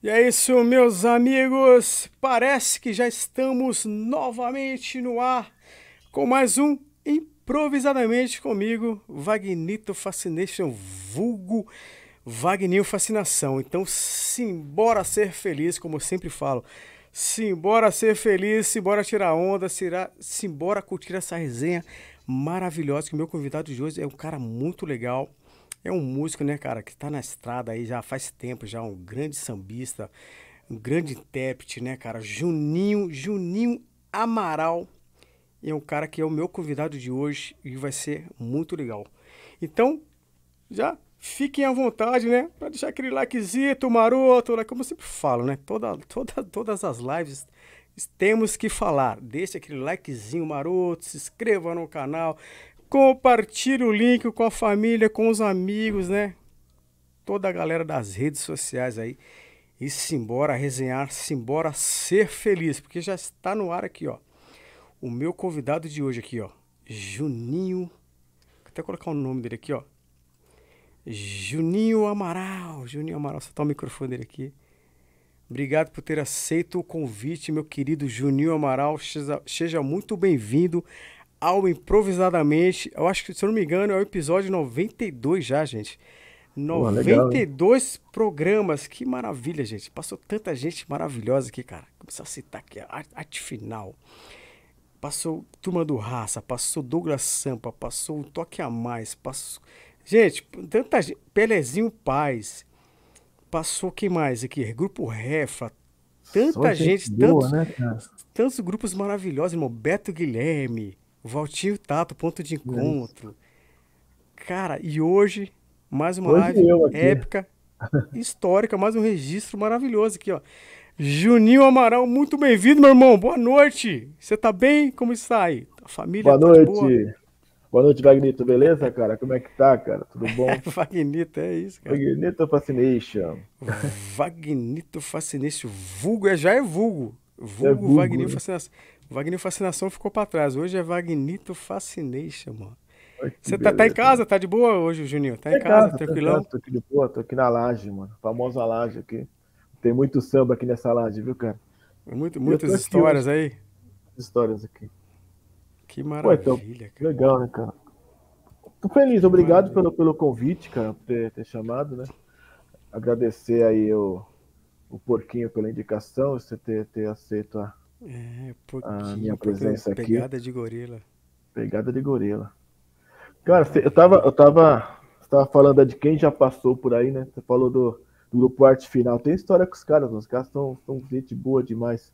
É isso, meus amigos. Parece que já estamos novamente no ar com mais um Improvisadamente comigo, Vagnito Fascination, vulgo Vagninho Fascinação. Então, simbora ser feliz, como eu sempre falo. Simbora ser feliz, simbora tirar onda, simbora curtir essa resenha maravilhosa. Que o meu convidado de hoje é um cara muito legal. É um músico, né, cara, que tá na estrada aí já faz tempo, já um grande sambista, um grande intérprete, né, cara? Juninho Amaral. É um cara que é o meu convidado de hoje e vai ser muito legal. Então, já fiquem à vontade, né? Pra deixar aquele likezito maroto, né? Como eu sempre falo, né? Todas as lives temos que falar. Deixa aquele likezinho maroto, se inscreva no canal, compartilhe o link com a família, com os amigos, né? Toda a galera das redes sociais aí. E simbora resenhar, simbora ser feliz, porque já está no ar aqui, ó. O meu convidado de hoje aqui, ó. Juninho. Vou até colocar o nome dele aqui, ó. Juninho Amaral. Juninho Amaral, soltar o microfone dele aqui. Obrigado por ter aceito o convite, meu querido Juninho Amaral. Seja muito bem-vindo ao Improvisadamente. Eu acho que, se eu não me engano, é o episódio 92 já, gente. Pô, legal, hein? 92 programas. Que maravilha, gente. Passou tanta gente maravilhosa aqui, cara. Começar a citar aqui a arte final. Passou Turma do Raça, passou Douglas Sampa, passou um Toque a Mais, passou... Gente, tanta gente. Pelezinho Paz, passou quem mais aqui? Grupo Refla, Só tanta gente gente, boa, né, cara? tantos grupos maravilhosos, irmão. Beto Guilherme, Valtinho Tato, Ponto de Isso. Encontro. Cara, e hoje, mais uma Hoje live eu aqui. épica, histórica, mais um registro maravilhoso aqui, ó. Juninho Amaral, muito bem-vindo, meu irmão. Boa noite. Você tá bem? Como está aí? A família Boa tá de noite. boa? Boa noite, Vagnito. Beleza, cara? Como é que tá, cara? Tudo bom? Vagnito, é isso, cara. Vagnito Fascination. Vagnito Fascination, vulgo, já é vulgo. É Vulgo vulgo, Vagnito né? Fascinação. Vagnito Fascinação ficou pra trás. Hoje é Vagnito Fascination, mano. Olha que Você tá em beleza, mano. casa? Tá de boa hoje, Juninho? Tá Tô em em casa, casa, tô em tranquilão? casa. Tô aqui de boa, tô aqui na laje, mano. Famosa laje aqui. Tem muito samba aqui nessa laje, viu, cara? E eu tô Muitas aqui histórias hoje. aí. Histórias aqui. Que Pô, então, maravilha, cara. legal, né, cara? Tô feliz. Que Obrigado maravilha. pelo convite, cara, por ter chamado, né? Agradecer aí o Porquinho pela indicação, você ter aceito É, a minha pouquinho, presença aqui. pegada de gorila. Pegada de gorila. Cara, Maravilha. você tava falando de quem já passou por aí, né? Você falou do grupo Arte Final. Tem história com os caras são gente boa demais.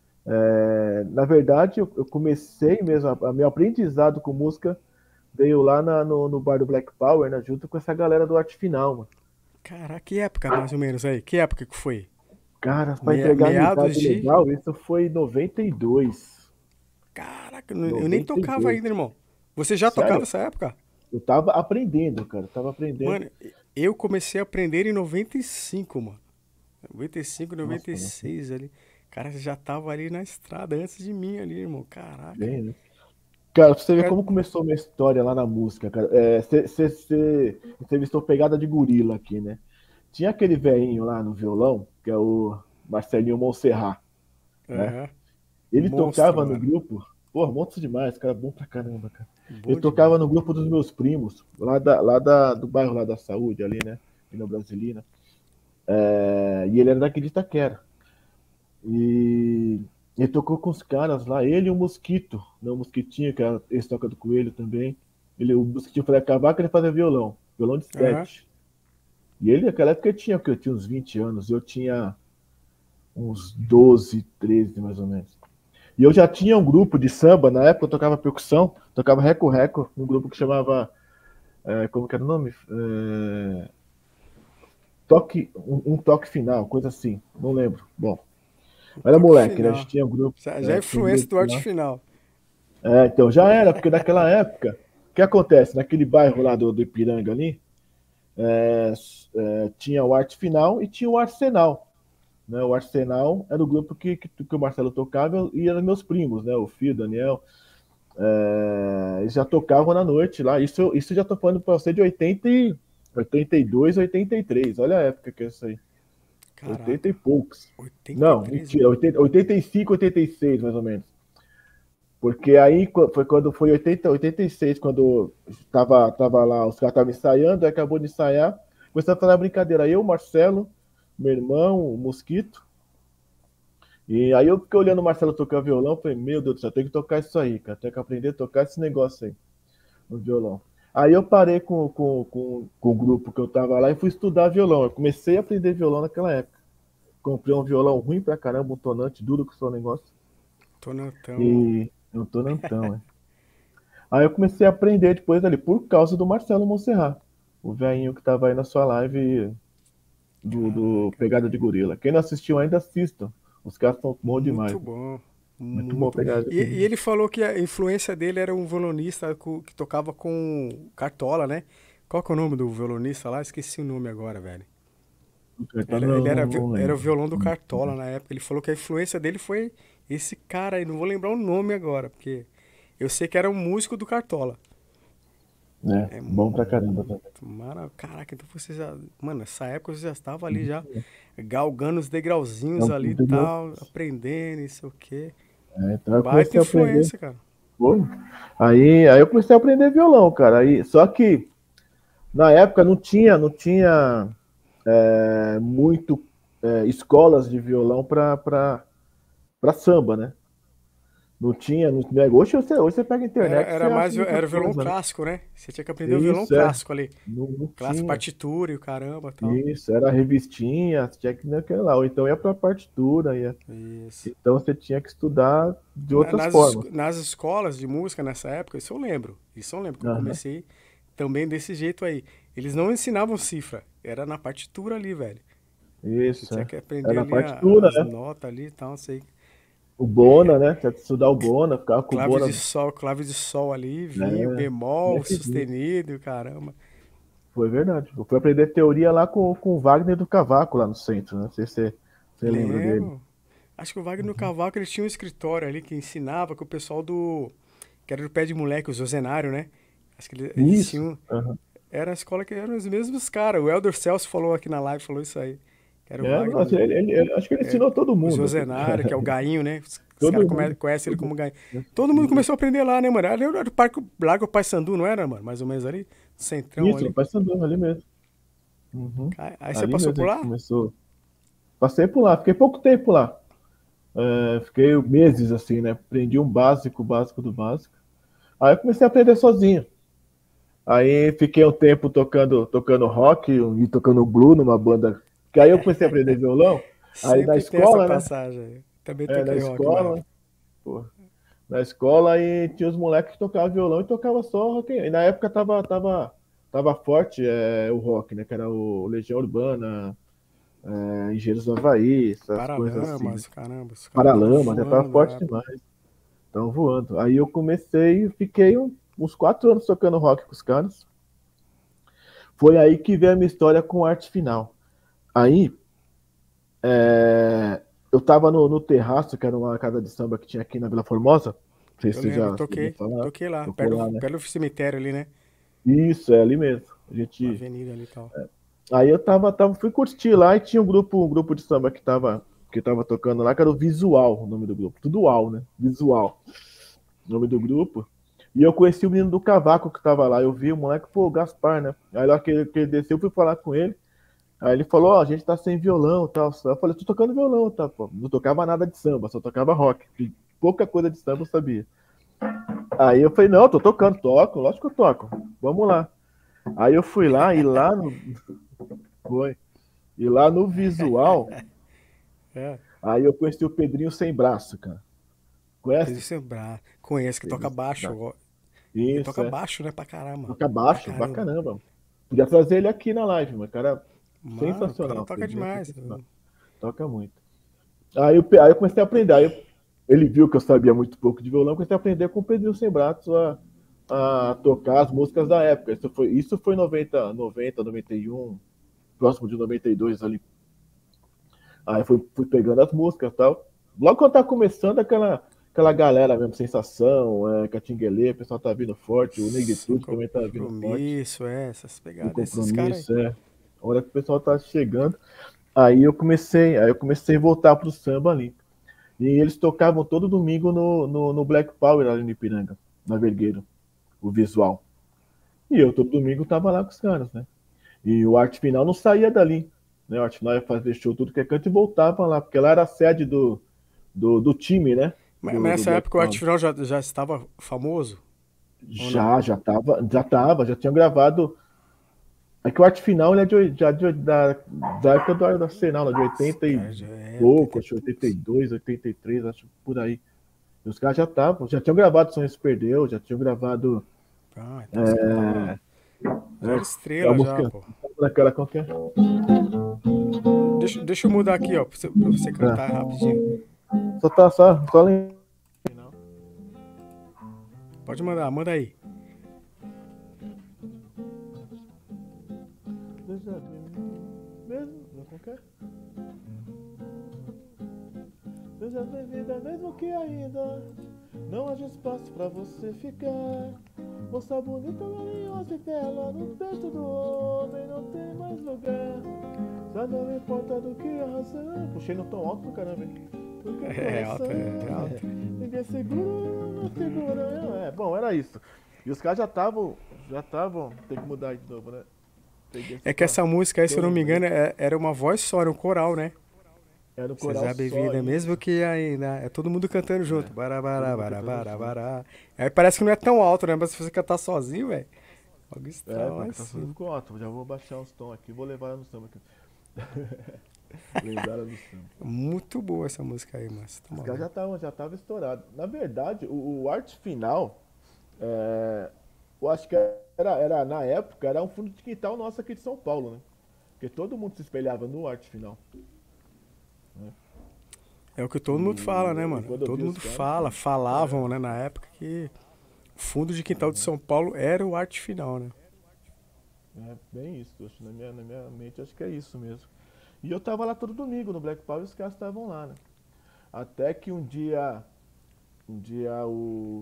Na verdade, eu comecei mesmo, meu aprendizado com música veio lá no bar do Black Power, né? Junto com essa galera do Arte Final, mano. Caraca, que época mais ou menos aí? Que época que foi? Cara, pra entregar a Meados amizade de. legal, isso foi em 92. Caraca, eu nem tocava 92. ainda, irmão. Você já tocava Sério? nessa época? Eu tava aprendendo, cara. Eu tava aprendendo. Mano, eu comecei a aprender em 95, mano. 95, Nossa, mano. 96 ali. Cara, você já tava ali na estrada antes de mim ali, irmão. Caraca. Bem, né? Cara, pra você ver Cara, como começou a minha história lá na música, cara. Você entrevistou Pegada de Gorila aqui, né? Tinha aquele velhinho lá no violão, que é o Marcelinho Monserrat, né? aham. Ele Monstro, tocava no mano. grupo. Pô, monstro demais, cara, bom pra caramba, cara. Ele Bom tocava demais. no grupo dos meus primos, do bairro lá da Saúde, ali, né? Na Brasilina. E ele era daqui de Itaquera. E ele tocou com os caras lá, ele e o Mosquito, né? O Mosquitinho, que era ex-toca do Coelho também. O Mosquitinho foi acabar que ele fazia violão de Aham. sete. E ele, naquela época, eu tinha uns 20 anos, eu tinha uns 12, 13 mais ou menos. E eu já tinha um grupo de samba, na época eu tocava percussão, tocava reco-reco, um grupo que chamava, como que era o nome? Um toque final, coisa assim, não lembro. Bom, O era toque moleque, né? A gente final. tinha um grupo, Já é tinha um influência grupo do arte lá. final. Então já era, porque naquela época, o que acontece? Naquele bairro lá do Ipiranga ali, tinha o Arte Final e tinha o Arsenal. Né? O Arsenal era o grupo que o Marcelo tocava e eram meus primos, né? O Fio, o Daniel. Eles já tocavam na noite lá. Isso já tô falando para você de 82, 83. Olha a época que é isso aí. 80 e Caraca, poucos. Não, 83, mentira, mano. 80, 85, 86, mais ou menos. Porque aí foi quando foi 80, 86, quando tava lá, os caras estavam ensaiando, aí acabou de ensaiar, começou a fazer a brincadeira. Eu, Marcelo, meu irmão, o Mosquito, e aí eu fiquei olhando o Marcelo tocar violão, falei, meu Deus do céu, tem que tocar isso aí, cara, tem que aprender a tocar esse negócio aí, no violão. Aí eu parei com o grupo que eu tava lá e fui estudar violão. Eu comecei a aprender violão naquela época. Comprei um violão ruim pra caramba, um tonante duro que só negócio. Tô notão. E eu tô nantão, é. Aí eu comecei a aprender depois ali, por causa do Marcelo Monserrat, o velhinho que tava aí na sua live do Caraca, Pegada de velho. Gorila. Quem não assistiu ainda assista. Os caras são bons Muito demais. bom. Muito bom Muito. Pegada de E Gorila. ele falou que a influência dele era um violonista que tocava com Cartola, né? Qual que é o nome do violonista lá? Esqueci o nome agora, velho. Então não, não Era o lembro. violão do Cartola na época. Ele falou que a influência dele foi esse cara aí. Não vou lembrar o nome agora, porque eu sei que era um músico do Cartola. É, É bom pra caramba também. muito maravilhoso. Caraca, então você já. Mano, nessa época você já estava ali já galgando os degrauzinhos Então, ali e entendeu? tal, aprendendo, não sei o quê. Então eu Baita comecei a aprender. influência, cara. Foi. Aí eu comecei a aprender violão, cara. Aí, só que na época não tinha muito escolas de violão para samba, né? Não tinha. Não, hoje você pega a internet e você acha muita Era o violão coisa, né? clássico, né? Você tinha que aprender o violão Isso, é. clássico ali. Não Clássico, tinha. partitura e o caramba e tal. Isso, era revistinha, você tinha que ir naquela lá. Ou então ia para partitura. Isso. Então você tinha que estudar de outras formas. Nas escolas de música nessa época, isso eu lembro. Isso eu lembro que eu Aham. comecei também desse jeito aí. Eles não ensinavam cifra, era na partitura ali, velho. Você Isso, tinha é. que aprender Era a ali partitura, as né? notas ali e tal, não sei. O Bona, né? Tinha que estudar o Bona, ficava com o Bona. Clave de sol ali, vinha, É, bemol, nesse dia. sustenido, caramba. Foi verdade. Eu fui aprender teoria lá com o Wagner do Cavaco, lá no centro, né? Não sei se você lembra dele. Lembro. Acho que o Wagner no Cavaco ele tinha um escritório ali que ensinava que o pessoal do. Que era do pé de moleque, o Zozenário, né? Acho que eles Isso. tinham. Aham. Era a escola que eram os mesmos caras. O Elder Celso falou aqui na live, falou isso aí. Que era o Nossa, Wagner. acho que ele É, ensinou todo o mundo. Zozenário, que é o Gainho, né? Os caras Todo mundo. conhecem ele Todo como Gainho. mundo. Todo mundo começou a aprender lá, né, mano? Ali era o Parque Largo Paissandu, não era, mano? Mais ou menos ali? Centrão Isso, no ali. Paissandu, ali mesmo. Uhum. Aí você Ali passou mesmo a por gente lá? começou. Passei por lá, fiquei pouco tempo lá. Fiquei meses assim, né? Aprendi um básico, básico do básico. Aí eu comecei a aprender sozinho. Aí fiquei um tempo tocando rock e tocando blue numa banda. Que aí eu comecei a aprender violão. Aí na Sempre tem essa escola, né? passagem aí. Também Na toquei rock uma escola, época. pô, na escola aí tinha os moleques que tocavam violão e tocava só rock. E na época tava forte o rock, né? Que era o Legião Urbana, Engenheiros do Havaí, essas coisas assim, né? Paralamas, caramba, os caras estavam Paralamas, já tava voando na forte época. demais. Tava voando. Aí eu comecei, fiquei uns 4 anos tocando rock com os caras. Foi aí que veio a minha história com arte final. Aí, eu tava no Terraço, que era uma casa de samba que tinha aqui na Vila Formosa. Não sei se Eu você lembro, já ouviu falar. toquei lá, Tocou lá, né? perto do cemitério ali, né? Isso, é ali mesmo. A Na gente. avenida ali e tal. Aí eu fui curtir lá e tinha um grupo de samba que tava tocando lá, que era o Visual, o nome do grupo. Tudo UAU, né? Visual, o nome do grupo. E eu conheci o menino do cavaco que tava lá. Eu vi o moleque, pô, o Gaspar, né? Aí lá que ele desceu, eu fui falar com ele. Aí ele falou, ó, a gente tá sem violão e tal. Eu falei, tô tocando violão, tá, pô. Não tocava nada de samba, só tocava rock. E pouca coisa de samba eu sabia. Aí eu falei, não, tô tocando, toco, lógico que eu toco. Vamos lá. Aí eu fui lá e lá no. Foi. E lá no visual, É, aí eu conheci o Pedrinho Sem Braço, cara. Pedro Conhece? Sembrar. Conheço, que toca Pedrinho Sem baixo. Braço. Ele Isso, toca é. baixo, né? Pra caramba. Toca Pra baixo, pra caramba. caramba. Podia trazer ele aqui na live, mas cara, Mano, o cara sensacional. toca Pedrinho é demais. sensacional. Toca muito. Aí eu comecei a aprender. Ele viu que eu sabia muito pouco de violão, eu comecei a aprender com o Pedrinho Sem Braço a tocar as músicas da época. Isso foi 90, 91, próximo de 92 ali. Aí fui pegando as músicas e tal. Logo quando tá começando, aquela galera mesmo, Sensação, Catinguelê, o pessoal tá vindo forte, o Sem Negritude também tá vindo forte, compromisso, essas o pegadas. Esses caras aí. Compromisso, A hora que o pessoal tá chegando. Aí eu comecei a voltar pro samba ali. E eles tocavam todo domingo no Black Power ali no Ipiranga, na Vergueiro, o visual. E eu todo domingo tava lá com os caras, né? E o Arte Final não saía dali, né? O Arte Final ia fazer show tudo que é canto e voltava lá, porque lá era a sede do time, né? Mas Do nessa Black época o Arte Power. Final já estava famoso? Ou não? Já tava, já tinham gravado. É que o Arte Final ele é da época do Arsenal, lá de 80 e Já é, pouco, acho 82, 83, acho por aí. E os caras já tinham gravado Sonhos Se Perdeu, já tinham gravado. Ah, então os caras já era Né, a estrela já, música pô. daquela qualquer. Deixa eu mudar aqui, ó, pra você cantar É, rapidinho. só lembra. Pode mandar, manda aí. Mesmo, qualquer. Seja bem-vinda, mesmo que ainda não haja espaço pra você ficar. Moça bonita, maravilhosa e bela, no peito do homem não tem mais lugar. Já não importa do que a razão. Puxei no tom alto do caramba, hein? Porque o É alta, coração é alta. ninguém segura, não segura. Bom, era isso. E os caras já estavam. Tem que mudar aí de novo, né? Peguei só É que pra essa música aí, se eu não dois me engano, meses. era uma voz só, era um coral, né? Era o coral Seja só, bem-vinda, mesmo isso. que ainda. É todo mundo cantando junto. Bará, Todo bará, mundo bará, cantando bará, junto. bará. Aí parece que não é tão alto, né? Mas se você cantar sozinho, velho. Logo É, está pra lá em cantar sozinho cima. ficou ótimo. Já vou baixar uns tons aqui, vou levar ela no samba aqui. Lembrar ela do samba. Muito boa essa música aí, mas tá Os caras maluco. já estavam estourados. Na verdade, o arte final, é, eu acho que na época, era um fundo de quintal nosso aqui de São Paulo, né? Porque todo mundo se espelhava no arte final, né? É o que todo mundo fala, né, E mano? quando eu vi Todo os mundo caras, fala, é, falavam, né, na época que o fundo de quintal de São Paulo era o arte final, né? é bem isso. Acho, na minha mente, acho que é isso mesmo. E eu tava lá todo domingo no Black Power e os caras estavam lá, né? Até que um dia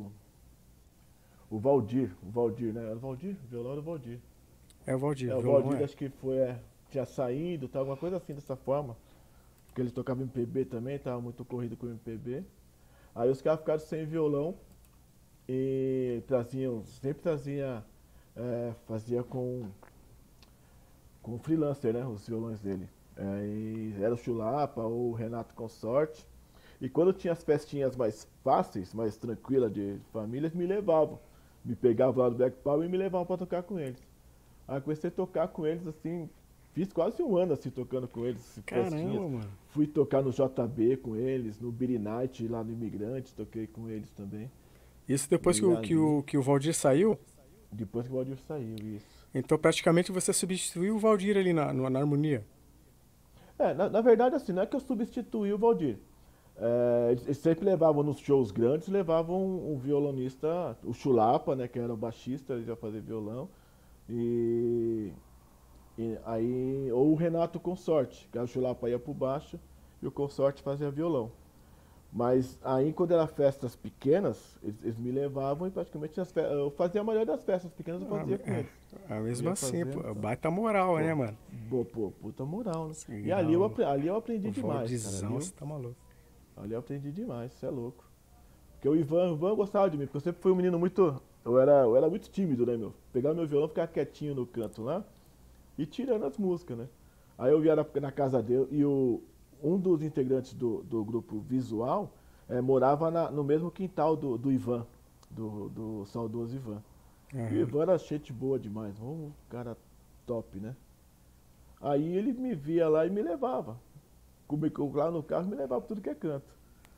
o Valdir, né? Era o Valdir? O violão era o Valdir. É o Valdir, O violão Valdir é. acho que tinha saído, tá, alguma coisa assim dessa forma. Porque ele tocava MPB também, tava muito corrido com MPB. Aí os caras ficaram sem violão e sempre trazia, fazia com freelancer, né? Os violões dele. E era o Chulapa ou o Renato Consorte. E quando tinha as festinhas mais fáceis, mais tranquilas de famílias, me levavam. Me pegavam lá do Black Power e me levavam pra tocar com eles. Aí comecei a tocar com eles assim, fiz quase um ano assim tocando com eles, assim, festinhas. Caramba, mano. Fui tocar no JB com eles, no Beery Night lá no Imigrante, toquei com eles também. Isso depois que E o, que ali, o, que o Valdir saiu, depois que o Valdir saiu, isso. então praticamente você substituiu o Valdir ali na harmonia. Na verdade, assim, não é que eu substituí o Valdir. Eles sempre levavam nos shows grandes, levavam um violonista, o Chulapa, né, que era o baixista, ele ia fazer violão. E, e aí, ou o Renato Consorte, que era o Chulapa ia pro baixo e o Consorte fazia violão. Mas aí quando era festas pequenas, eles me levavam e praticamente eu fazia a maioria das festas pequenas eu Ah, fazia com eles. Eu mesmo ia assim, pô, fazendo, tá? baita moral, né, Pô, mano? pô, puta moral, né? E ali eu, Legal. ali eu aprendi O demais, cara. Valdirzão, você tá maluco. Ali eu aprendi demais, você é louco. Porque o Ivan gostava de mim, porque eu sempre fui um menino muito. Eu era muito tímido, né, meu? Pegava meu violão, ficava quietinho no canto lá e tirando as músicas, né? Aí eu ia na casa dele e um dos integrantes do grupo visual morava no mesmo quintal do Ivan, do saudoso Ivan. E o Aham. Ivan era gente boa demais, um cara top, né? Aí ele me via lá e me levava. Comigo lá no carro me levava pra tudo que é canto.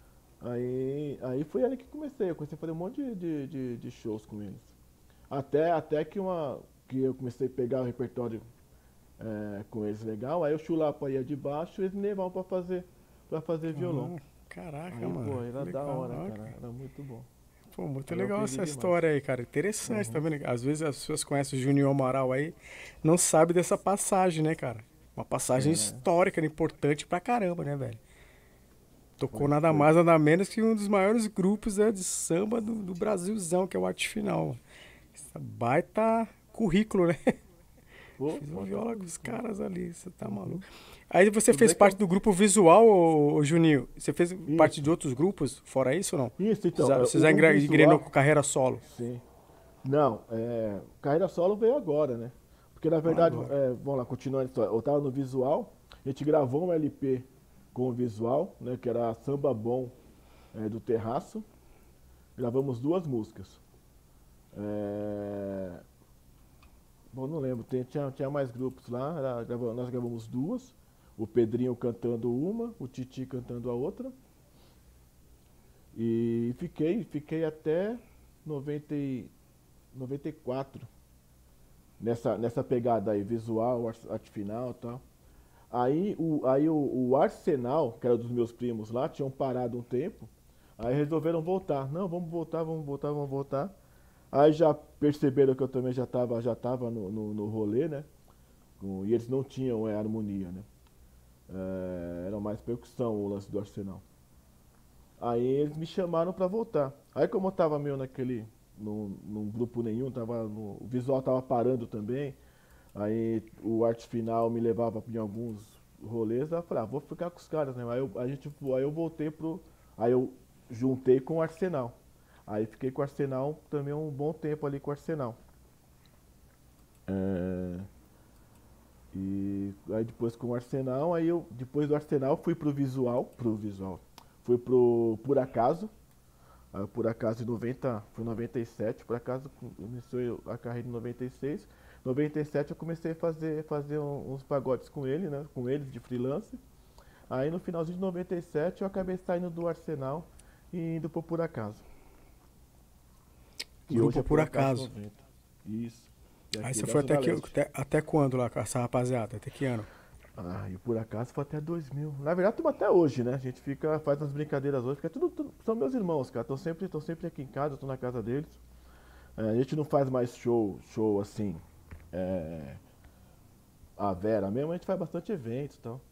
Aí foi ali que comecei. Eu comecei a fazer um monte de shows com eles. Até que eu comecei a pegar o repertório com eles legal. Aí o Chulapa ia de baixo e eles me levavam pra fazer violão. Ah, caraca, Aí, pô, mano. Que era da legal. hora, Ah, cara. cara. Era muito bom. Pô, muito Ali eu legal aprendi essa demais. história aí, cara. Interessante, tá Uhum. vendo? Às vezes as pessoas conhecem o Júnior Amaral aí, não sabe dessa passagem, né, cara? Uma passagem É, histórica, importante pra caramba, né, velho? Tocou foi, nada foi. mais, nada menos que um dos maiores grupos, né, de samba do Brasilzão, que é o Arte Final. Essa baita currículo, né? Pô, Fiz uma bota viola com os música. caras ali, você tá Uhum. maluco. Aí você Tudo fez bem que parte eu. do grupo visual, ô Juninho? Você fez parte de Isso. outros grupos, fora isso ou não? Isso, Você então. já, você já O engrenou com visual. carreira solo? Sim. Não, carreira solo veio agora, né? Porque na verdade, Agora. vamos lá, continuando a história. Eu tava no visual, a gente gravou um LP com o visual, né? Que era Samba Bom do Terraço. Gravamos duas músicas. É, bom, não lembro, tinha mais grupos lá, nós gravamos duas. O Pedrinho cantando uma, o Titi cantando a outra. E fiquei até 90, 94 nessa pegada aí, visual, arte final e tal. Aí o Arsenal, que era dos meus primos lá, tinham parado um tempo, aí resolveram voltar. Não, vamos voltar, vamos voltar, vamos voltar. Aí já perceberam que eu também já tava no rolê, né? E eles não tinham harmonia, né? Era mais percussão o lance do Arsenal. Aí eles me chamaram pra voltar. Aí como eu tava meio num grupo nenhum, o visual tava parando também. Aí o arte final me levava em alguns rolês, aí eu falei, vou ficar com os caras, né? Aí eu voltei pro. Aí eu juntei com o Arsenal. Aí fiquei com o Arsenal também um bom tempo ali com o Arsenal. É, e aí depois com o Arsenal, depois do Arsenal fui pro visual. Fui pro Por Acaso. Aí, por acaso, foi em 97, por acaso começou a carreira em 96. Em 97 eu comecei a fazer uns pagodes com ele, né? Com eles de freelance. Aí no finalzinho de 97 eu acabei saindo do Arsenal e indo pro Por Acaso. Que hoje Grupo é Por Por Acaso Acaso. 90. Isso. Que é Aí aqui você da foi Zona Leste. até quando lá com essa rapaziada? Até que ano? E por acaso foi até 2000. Na verdade, estamos até hoje, né? A gente faz umas brincadeiras hoje, porque são meus irmãos, cara. Estão sempre aqui em casa, eu tô na casa deles. A gente não faz mais show assim, é, a Vera mesmo, a gente faz bastante eventos e tal.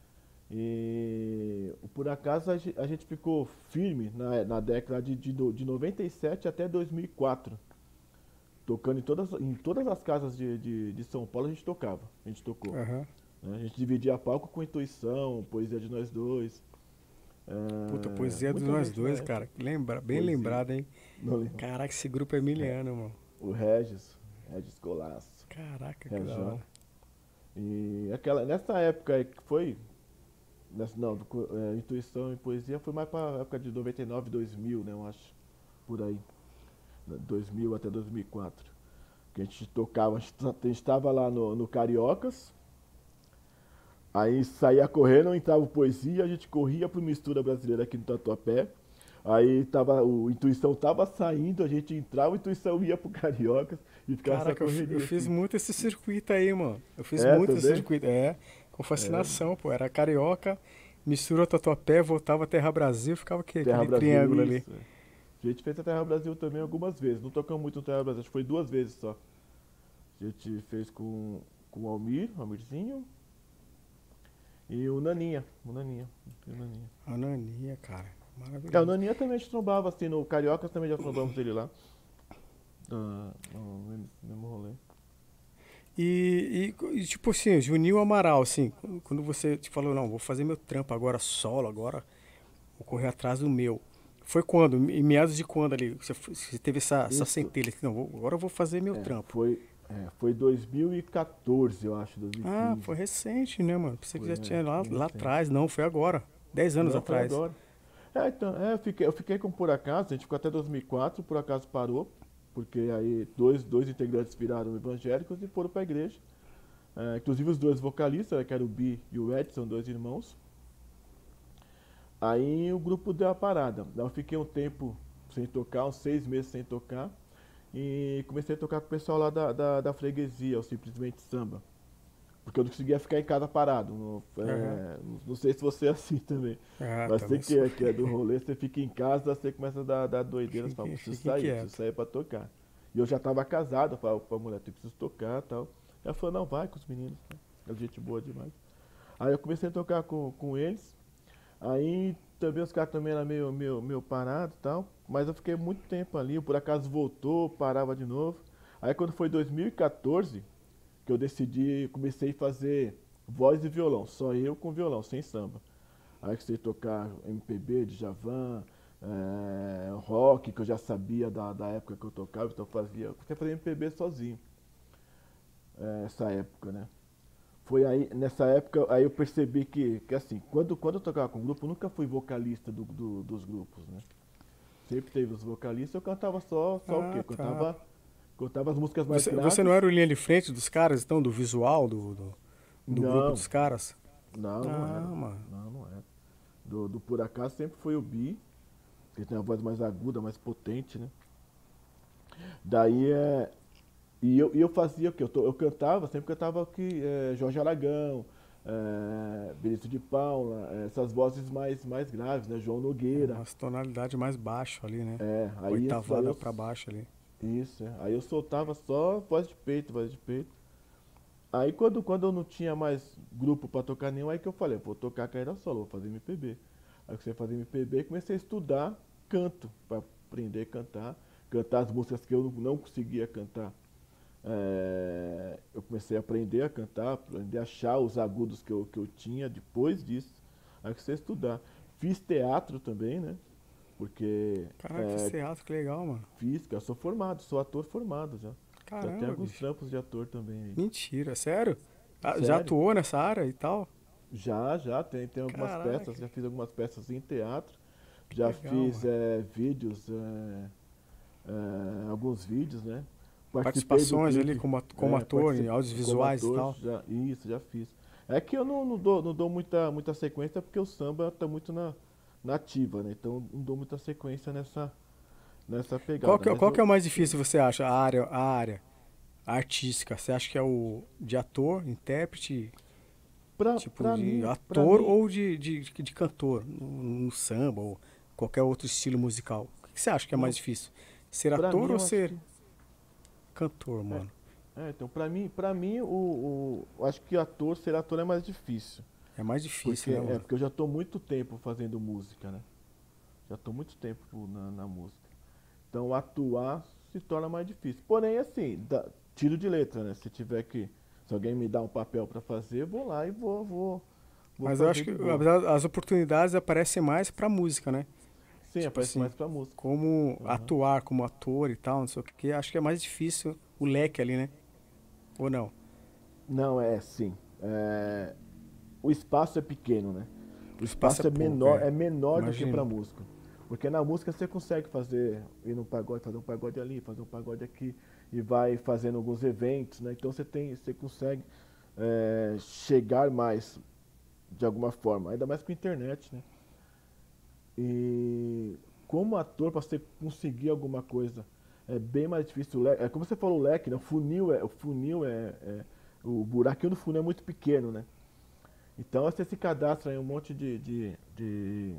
E por acaso a gente ficou firme na década de 97 até 2004, tocando em todas as casas de São Paulo a gente tocava, a gente tocou. Aham. Né? A gente dividia palco com Intuição, Poesia de Nós Dois, Puta, poesia dos muita nós gente na dois, época. cara. Bem Poesia, lembrado, hein? não lembro. Caraca, esse grupo é miliano, mano. O Regis Colasso, Caraca, que da Rejão. hora. E nessa época aí que foi, não, Intuição e Poesia foi mais pra época de 99, 2000, né, eu acho, por aí, 2000 até 2004. Que a gente tocava, a gente estava lá no Cariocas, aí saía correndo, entrava o Poesia, a gente corria pro Mistura Brasileira aqui no Tatuapé. Aí o Intuição tava saindo, a gente entrava, o Intuição ia pro Cariocas e ficava essa Caraca, eu correria fiz assim. muito esse circuito aí, mano. Eu fiz É, muito esse também? circuito. É, com É, fascinação, pô. Era carioca, mistura Tatuapé, voltava Terra Brasil, ficava Terra aquele Brasil, triângulo ali. isso. A gente fez a Terra Brasil também algumas vezes. Não tocamos muito no Terra Brasil, acho que foi duas vezes só. A gente fez com o Almirzinho e o Naninha. O Naninha. Ananinha, cara. O Maravilhoso. Naninha também a gente trombava assim, no Cariocas também já trombamos ele lá. No mesmo rolê. Tipo assim, Juninho Amaral, assim, quando você te falou, não, vou fazer meu trampo agora solo, agora vou correr atrás do meu. Foi quando? Em meados de quando ali? Você teve essa Isso, centelha? Assim, não, agora eu vou fazer meu é, trampo. foi, foi 2014, eu acho, Ah, 2015. foi recente, né, mano? Pensei que Foi, já tinha lá, bem lá recente. atrás. Não, foi agora. 10 anos Não, foi atrás. agora. Então, eu fiquei com Por Acaso, a gente ficou até 2004, Por Acaso parou, porque aí dois integrantes viraram evangélicos e foram pra igreja. Inclusive os dois vocalistas, né, que era o Bi e o Ed, são dois irmãos. Aí o grupo deu a parada. Eu fiquei um tempo sem tocar, uns 6 meses sem tocar. E comecei a tocar com o pessoal lá da freguesia, o Simplesmente Samba. Porque eu não conseguia ficar em casa parado. Aham. Não sei se você é assim também. Ah, Mas você também que sou. é do rolê, você fica em casa, você começa a dar doideira, você fala, Fique inquieto. preciso sair pra tocar. E eu já tava casado, eu falava pra mulher, eu preciso tocar e tal. Ela falou, não, vai com os meninos. É gente boa demais. Aí eu comecei a tocar com eles. Aí também os caras também eram meio parados e tal. Mas eu fiquei muito tempo ali, por acaso voltou, parava de novo. Aí quando foi 2014, que eu decidi, comecei a fazer voz e violão, só eu com violão, sem samba. Aí comecei a tocar MPB, Djavan, rock, que eu já sabia da época que eu tocava, então eu comecei a fazer MPB sozinho, essa época, né? Foi aí, nessa época, aí eu percebi que assim, quando eu tocava com grupo, eu nunca fui vocalista dos grupos, né? Sempre teve os vocalistas, eu cantava só o quê? Ah, tá. Cantava as músicas mais Você não era graves. o linha de frente dos caras, então, do visual do grupo Não, dos caras? não era. Ah, mano. Não era. Do Por Acaso sempre foi o Bi, que tem a voz mais aguda, mais potente, né? Daí e eu fazia o quê? Eu cantava, sempre cantava aqui, Jorge Aragão, Benício de Paula, essas vozes mais graves, né? João É Nogueira. umas tonalidades mais baixo ali, né? Aí esses daí Oitavada pra baixo ali. isso, aí eu soltava só voz de peito, voz de peito. Aí quando eu não tinha mais grupo pra tocar nenhum, aí que eu falei, vou tocar carreira solo, vou fazer MPB. Aí eu comecei a fazer MPB e comecei a estudar canto, pra aprender a cantar as músicas que eu não conseguia cantar. Eu comecei a aprender a cantar, aprender a achar os agudos que eu tinha depois disso. Aí eu comecei a estudar. Fiz teatro também, né? Porque Caraca, que teatro, que legal, mano. física, eu sou formado, sou ator formado já. Já tenho Caramba, alguns bicho. trampos de ator também aí. Mentira, sério? Ah, já Sério? atuou nessa área e tal? Já, tem algumas peças, Caraca, já fiz algumas peças em teatro, que já legal, fiz mano. vídeos, alguns vídeos, né? Participei do Participações ali clipe, como ator em como audiovisuais e ator, tal. isso, já fiz. É que eu não dou muita sequência porque o samba tá muito na ativa, né? Então não dou muita sequência nessa pegada, mas Qual que é o mais difícil, você acha? A área artística. Você acha que é o de ator, intérprete, pra, tipo pra de mim, pra ator mim, ou de cantor, no samba ou qualquer outro estilo musical? O que você acha que é mais não, difícil? Ser pra mim ator ou eu acho ser que cantor, é, mano? então, pra mim acho que ser ator é mais difícil. É mais difícil, Porque, né, mano? porque eu já tô muito tempo fazendo música, né? Já tô muito tempo na música. Então, atuar se torna mais difícil. Porém, assim, tiro de letra, né? Se alguém me dá um papel pra fazer, eu vou lá e vou Mas eu fazer acho que de boa. as oportunidades aparecem mais pra música, né? Sim, Tipo aparece assim, mais pra música. como Aham. atuar como ator e tal, não sei o que. Acho que é mais difícil o leque ali, né? Ou não? Não, sim. O espaço é pequeno, né? O O espaço é espaço pouco, é menor do que Imagino. pra música. Porque na música você consegue ir num pagode, fazer um pagode ali, fazer um pagode aqui, e vai fazendo alguns eventos, né? Então você consegue chegar mais de alguma forma, ainda mais com a internet, né? E como ator, para você conseguir alguma coisa, é bem mais difícil. É como você falou, o leque, né? O buraquinho do funil é muito pequeno, né? Então você se cadastra em um monte de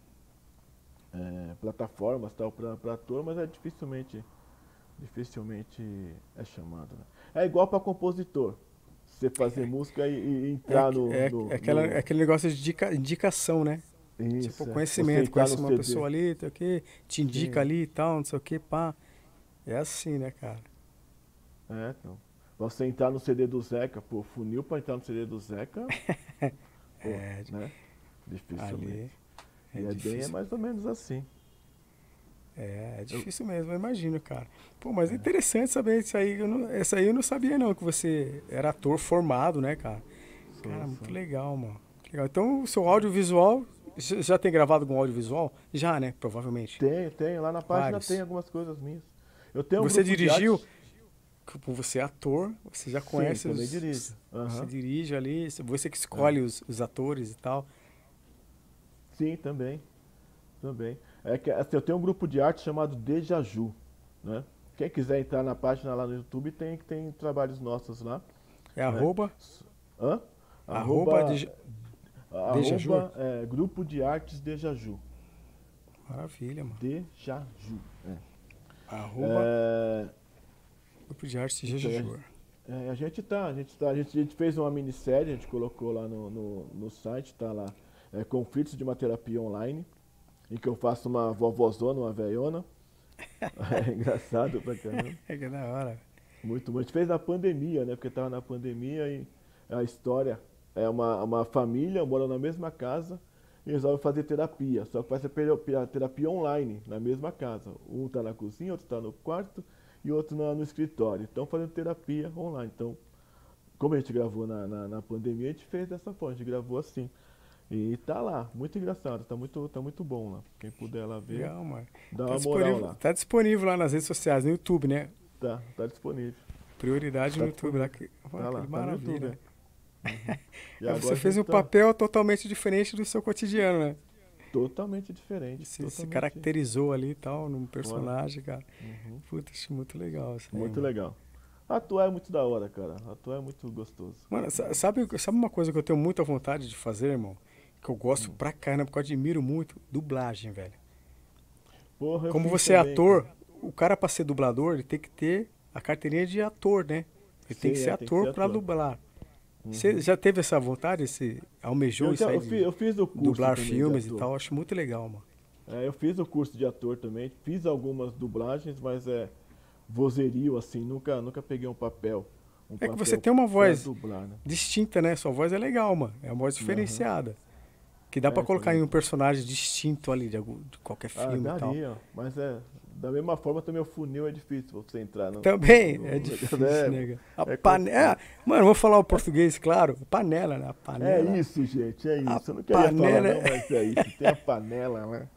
plataformas tal para ator, mas dificilmente é chamado, né? É igual para compositor. Você fazer música e entrar É aquele negócio de indicação, né? Tipo, isso, você conhecimento. entrar no Conhece uma CD. pessoa ali, não sei o que, te indica Sim, ali e tal, não sei o que, pá. É assim, né, cara? então. Você entrar no CD do Zeca, pô, funil para entrar no CD do Zeca, pô, É, né? Dificilmente. ali E é é difícil. mais ou menos assim. É Eu, difícil mesmo, eu imagino, cara. Pô, mas é interessante saber isso aí. Essa aí eu não sabia, não, que você era ator formado, né, cara? Cara, muito sou. legal, mano. Legal. Então, o seu audiovisual, você já tem gravado algum audiovisual? Já, né? Provavelmente. Tenho. Lá na página tem Vários. algumas coisas minhas. Eu tenho um Você grupo de dirigiu, arte. como você é ator, você já Sim, conhece também dirijo. você Aham. dirige ali, você que É. escolhe os atores e tal. Sim, também. Também. É que assim, eu tenho um grupo de arte chamado Dejaju, né? Quem quiser entrar na página lá no YouTube tem trabalhos nossos lá, É né? arroba, Hã? arroba Arroba, Dejajur. Grupo de Artes Dejaju. Maravilha, mano. Dejaju. Arroba É, Grupo de Arte então, Dejajur. a gente fez uma minissérie, a gente colocou lá no site, tá lá, Conflitos de uma Terapia Online, em que eu faço uma vovozona, uma velhona. É engraçado pra caramba. É que da hora. Muito bom. A gente fez na pandemia, né? Porque tava na pandemia e a história é uma família, moram na mesma casa e resolve fazer terapia. Só que faz a terapia online, na mesma casa. Um tá na cozinha, outro tá no quarto e outro no escritório. Então fazendo terapia online. Então, como a gente gravou na pandemia, a gente fez dessa forma, a gente gravou assim. E tá lá, muito engraçado, tá muito bom lá. Quem puder lá ver, Legal, mano. dá uma moral lá. Tá disponível lá nas redes sociais, no YouTube, né? Tá disponível. Prioridade Tá no YouTube lá. disponível. Pô, Tá lá, que tá no YouTube. maravilha. Uhum. E Aí agora você a fez gente um tá papel totalmente diferente do seu cotidiano, né? totalmente diferente, Se totalmente. caracterizou ali e tal, num Fora. personagem, cara. Uhum. Puta, achei muito legal isso aí, Muito mano. legal. Atuar é muito da hora, cara. Atuar é muito gostoso. Mano, sabe uma coisa que eu tenho muita vontade de fazer, irmão? Que eu gosto Hum. pra caramba, porque eu admiro muito? Dublagem, velho. Porra, eu Como fiz você é também, cara. ator, o cara pra ser dublador, ele tem que ter a carteirinha de ator, né? Ele tem que Sim, ser tem que ator ser pra ator. dublar. Você Uhum. já teve essa vontade? Almejou isso aí de Eu fiz o curso dublar também de filmes e ator. tal? Acho muito legal, mano. Eu fiz o curso de ator também. Fiz algumas dublagens, mas vozerio, assim. Nunca peguei um É que você papel tem uma pra voz dublar, né? distinta, né? Sua voz é legal, mano. É uma voz Aham. diferenciada. Que dá pra Então, colocar em um personagem distinto ali de qualquer filme e tal. daria, mas da mesma forma também o funil é difícil você entrar Também é difícil, é, né? A é panela. complicado. Mano, vou falar o português, claro. Panela, né? A É panela. isso, gente, é A isso. Eu não queria falar panela não, é mas é isso. Tem a panela, né?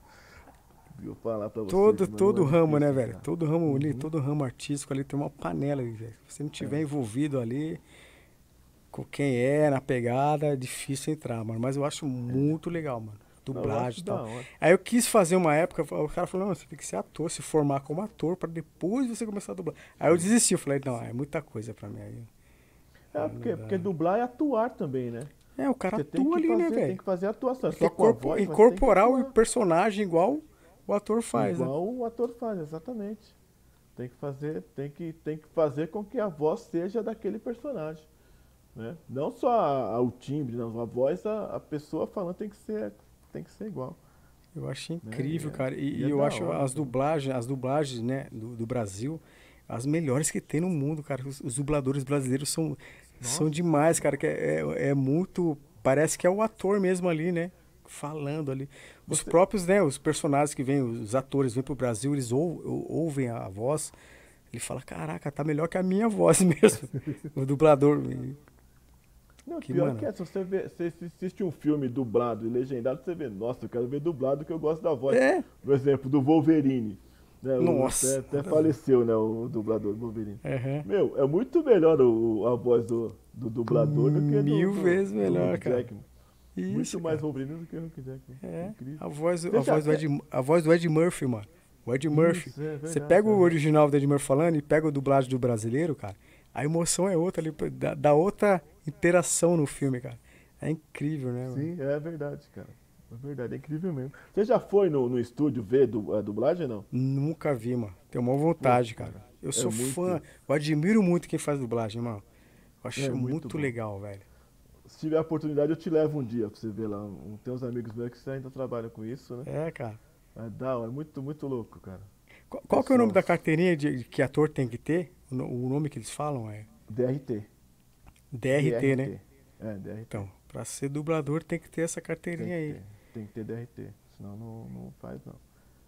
Vou falar pra vocês, mas não todo é ramo, né, difícil velho? entrar. Todo ramo ali, Uhum. todo ramo artístico ali tem uma panela ali, velho. Se você não tiver É. envolvido ali com quem é, na pegada, é difícil entrar, mano. Mas eu acho muito legal, mano. Não, eu Dublagem acho e da tal. hora. Aí eu quis fazer uma época, o cara falou, não, você tem que ser ator, se formar como ator, pra depois você começar a dublar. Aí eu Sim. desisti, eu falei, não, é muita coisa pra mim aí. É, Aí não porque dá. dublar é atuar também, né? É, o cara Você atua ali, né, tem velho? que fazer atuação. Tem que Só com a voz, mas tem que incorporar o atuar. personagem igual o ator faz, né? Igual o ator faz, exatamente. Tem que fazer com que a voz seja daquele personagem, né? Não só o timbre, não, a voz, a pessoa falando tem que ser igual, Eu achei né? incrível, cara. E E é eu da acho hora também. as dublagens, né, do Brasil, as melhores que tem no mundo, cara. Os dubladores brasileiros são Nossa demais, cara. senhora. Que é muito. Parece que é o ator mesmo ali, né? Falando ali. Os Você, próprios, né, os personagens que vêm, os atores vêm pro Brasil, eles ouvem a voz. Ele fala, caraca, tá melhor que a minha voz mesmo. O dublador. não, Que, pior que mano. é, se você vê, se assiste um filme dublado e legendado, você vê, nossa, eu quero ver dublado que eu gosto da voz. É. Por exemplo, do Wolverine, né? Nossa, Até nada a ver. faleceu, né, o dublador do Wolverine. Aham. Meu, é muito melhor a voz do dublador do que Mil vezes do melhor, Hugh cara. Jackman. Muito Isso, mais cara. Wolverine do que o Hugh Jackman. É, Incrível. a Você já, voz você- A voz do Ed Murphy, mano. O Ed Murphy. Isso, é Você verdade. pega o Aham. original do Ed Murphy falando e pega o dublagem do brasileiro, cara. A emoção é outra ali, dá outra interação no filme, cara. É incrível, né, mano? Sim, é verdade, cara. É verdade, é incrível mesmo. Você já foi no estúdio ver a dublagem ou não? Nunca vi, mano. Tenho uma Pô, vontade, cara. cara, Eu é sou fã, muito, eu admiro muito quem faz dublagem, mano. Eu é acho muito muito bom. legal, velho. Se tiver a oportunidade, eu te levo um dia pra você ver lá. Tem uns amigos meus que ainda trabalham com isso, né? É, cara. É muito, muito louco, cara. Qual que é o nome Pessoal, da carteirinha de que ator tem que ter? O nome que eles falam é DRT. DRT, né? DRT. DRT. Então, pra ser dublador tem que ter essa Tem carteirinha que aí. ter. Tem que ter DRT. Senão não faz, não.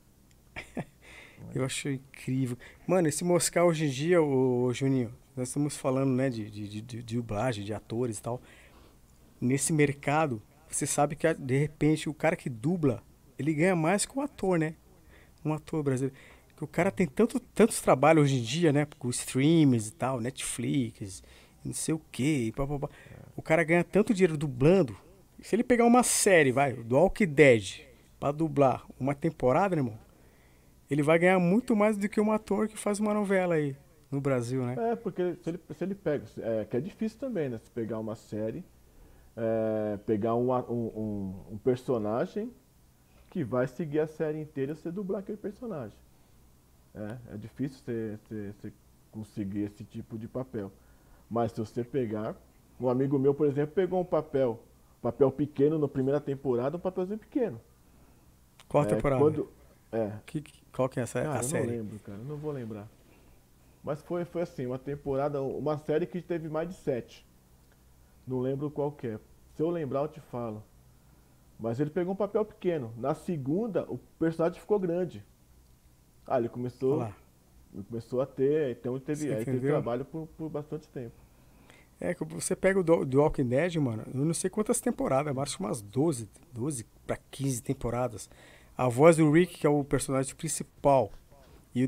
Eu acho incrível. Mano, esse Moscar hoje em dia, ô Juninho, nós estamos falando, né, de dublagem, de atores e tal. Nesse mercado, você sabe que, de repente, o cara que dubla, ele ganha mais que o ator, né? Um ator brasileiro. Que o cara tem tantos trabalhos hoje em dia, né? Com streams e tal, Netflix, não sei o quê, e papapá. O cara ganha tanto dinheiro dublando. Se ele pegar uma série, vai, do Walking Dead, pra dublar uma temporada, né, irmão? Ele vai ganhar muito mais do que um ator que faz uma novela aí no Brasil, né? Porque se ele pega. Que é difícil também, né? Se pegar uma série, pegar um personagem que vai seguir a série inteira e você dublar aquele personagem. É difícil você conseguir esse tipo de papel. Mas se você pegar. Um amigo meu, por exemplo, pegou um papel pequeno na primeira temporada, um papelzinho pequeno. Qual a É, temporada? quando. É. Qual que é a Cara, eu não série? lembro, cara. Eu não vou lembrar. Mas foi assim, uma temporada, uma série que teve mais de 7. Não lembro qual que é. Se eu lembrar, eu te falo. Mas ele pegou um papel pequeno. Na segunda, o personagem ficou grande. Ah, Olha lá. ele começou a ter, então Você ele teve entendeu? trabalho por bastante tempo. É que você pega do Walking Dead, mano, eu não sei quantas temporadas, mas acho que umas 12 para 15 temporadas. A voz do Rick, que é o personagem principal, e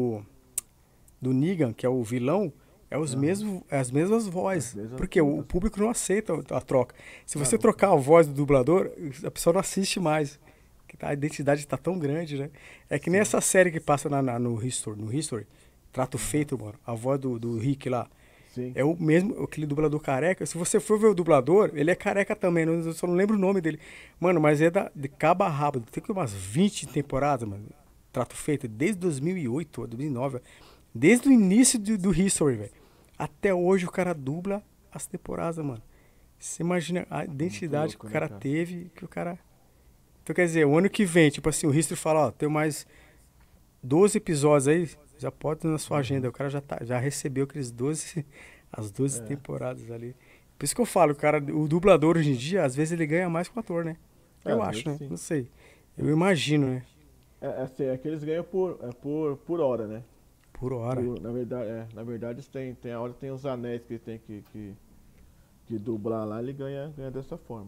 do Negan, que é o vilão, Aham. é as mesmas As vozes. mesmas Porque o vozes. público não aceita a troca. Se Ah, você não. trocar a voz do dublador, a pessoa não assiste mais. A identidade está tão grande, né? É que nem Sim. essa série que passa no History, Trato Aham. Feito, mano. A voz do Rick lá. Sim. É o mesmo, aquele dublador careca. Se você for ver o dublador, ele é careca também, eu só não lembro o nome dele. Mano, mas é de cabo a rabo. Tem que umas 20 temporadas, mano. Trato Feito, desde 2008 ou 2009. Desde o início do History, velho. Até hoje o cara dubla as temporadas, mano. Você imagina a É muito identidade que o louco, né, cara cara? teve, que o cara... Então quer dizer, o ano que vem, tipo assim, o History fala, ó, tem mais 12 episódios aí, já pode ter na sua agenda. Aham. O cara já recebeu aqueles 12 as 12 É. temporadas ali. Por isso que eu falo, o cara, o dublador hoje em dia, às vezes ele ganha mais que o ator, né? É, Eu às acho, vezes né? sim. Não sei. Eu imagino, né? Assim, é que eles ganham por hora, né? Por hora. Na verdade tem a hora tem os anéis que ele tem que dublar lá, ele ganha dessa forma.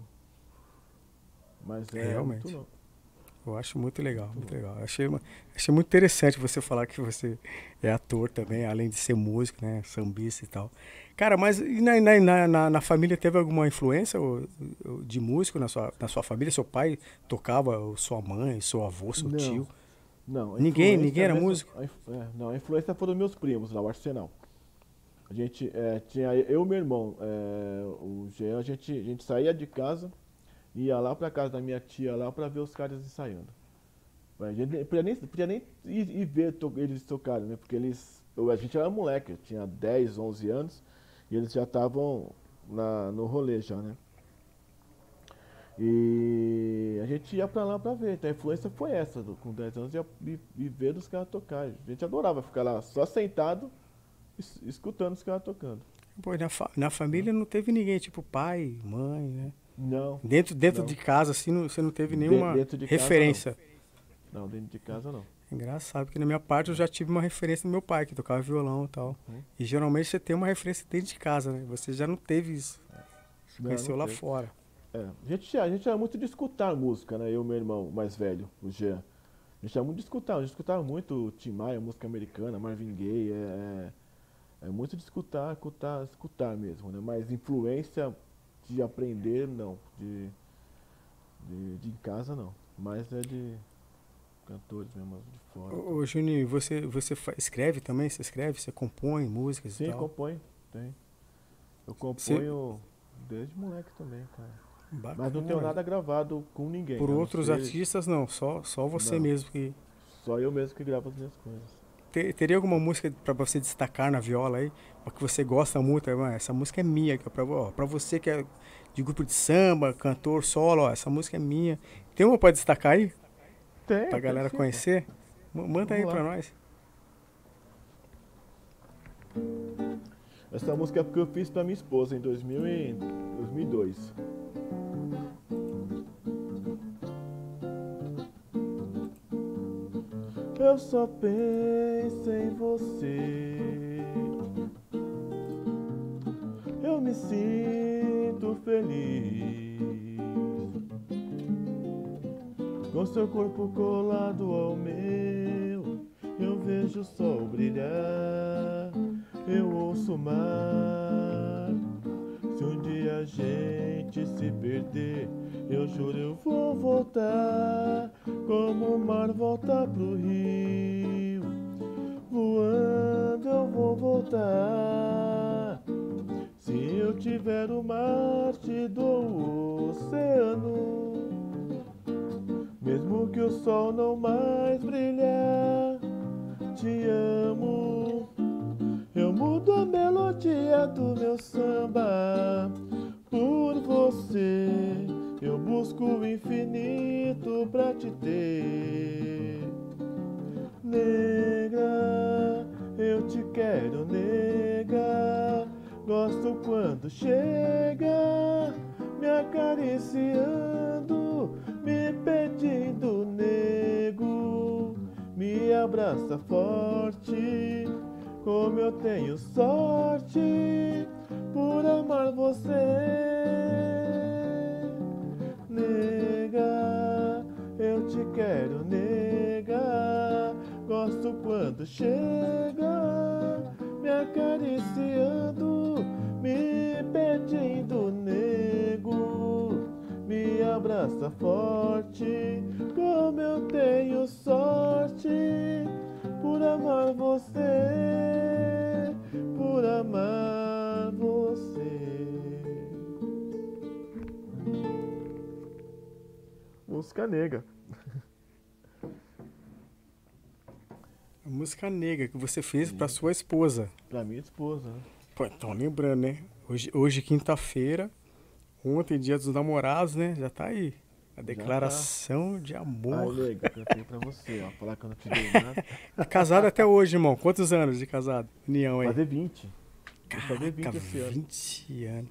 Mas é muito Realmente. louco, Eu acho muito legal, muito muito louco. legal. Achei muito interessante você falar que você é ator também, além de ser músico, né? Sambista e tal. Cara, mas e na família teve alguma influência de músico na sua família? Seu pai tocava, ou sua mãe, seu avô, seu Não, tio? não, a Ninguém influência era mesmo. músico? Não, a influência foram meus primos lá, o Arsenal. A gente tinha eu e meu irmão, o Jean, a gente saía de casa, ia lá pra casa da minha tia lá pra ver os caras ensaiando. A gente nem podia nem ir ver eles tocarem, né? Porque a gente era moleque, eu tinha 10, 11 anos, e eles já estavam no rolê já, né? E a gente ia pra lá pra ver. Então a influência foi essa, com 10 anos, e ver os caras tocarem. A gente adorava ficar lá só sentado, escutando os caras tocando. Pô, na Né? família não teve ninguém, tipo pai, mãe, né? Não, Dentro não. de casa, assim, você não teve nenhuma Dentro de casa não. referência. Não, dentro de casa não. Engraçado, porque na minha parte eu Não. já tive uma referência do meu pai, que tocava violão e tal. Uhum. E geralmente você tem uma referência dentro de casa, né? Você já não teve isso. Você Não, não conheceu lá teve. fora. A gente era muito de escutar música, né? Eu e meu irmão mais velho, o Jean. A gente era muito de escutar, a gente escutava muito Tim Maia, música americana, Marvin Gaye, é muito de escutar mesmo, né? Mas influência de aprender, não. De em casa, não. Mas é de cantores mesmo, de fora e tal. Ô Juninho, escreve também? Você escreve? Você compõe músicas e Sim, tal? compõe, tem. Eu Você, componho desde moleque também, cara. Mas não tenho bacana. nada gravado com ninguém, Por a não outros ser. artistas, não. Só você Não. mesmo que... Só eu mesmo que gravo as minhas coisas. Teria alguma música pra você destacar na viola aí? Uma que você gosta muito? Essa música é minha. Que é pra você que é de grupo de samba, cantor, solo, ó, essa música é minha. Tem uma pra destacar aí? Pra Tem galera sim, pô. conhecer? Manda aí Vamos pra lá. nós. Essa música é porque eu fiz pra minha esposa em 2002. Eu só penso em você. Eu me sinto feliz com seu corpo colado ao meu. Eu vejo o sol brilhar, eu ouço o mar. Se um dia a gente se perder, eu juro eu vou voltar, como o mar volta pro rio. Voando eu vou voltar. Se eu tiver o mar, te dou o oceano. Mesmo que o sol não mais brilhar, te amo. Eu mudo a melodia do meu samba por você. Eu busco o infinito pra te ter. Negra, eu te quero, nega. Gosto quando chega, me acariciando, me pedindo, nego. Me abraça forte, como eu tenho sorte por amar você. Nega, eu te quero, nega. Gosto quando chega, me acariciando, me pedindo, nego. Me abraça forte, como eu tenho sorte por amar você, por amar você. Música nega. Música negra que você fez pra sua esposa. Pra minha esposa, né? Pô, então lembrando, né? Hoje quinta-feira, ontem, dia dos namorados, né? Já tá aí. A declaração de Ai, amor. nega, cantei pra você, ó. Falar que eu não te dei nada. Casado até hoje, irmão. Quantos anos de casado? União aí. Fazer 20. Vou fazer 20 Caraca, esse ano. 20 anos.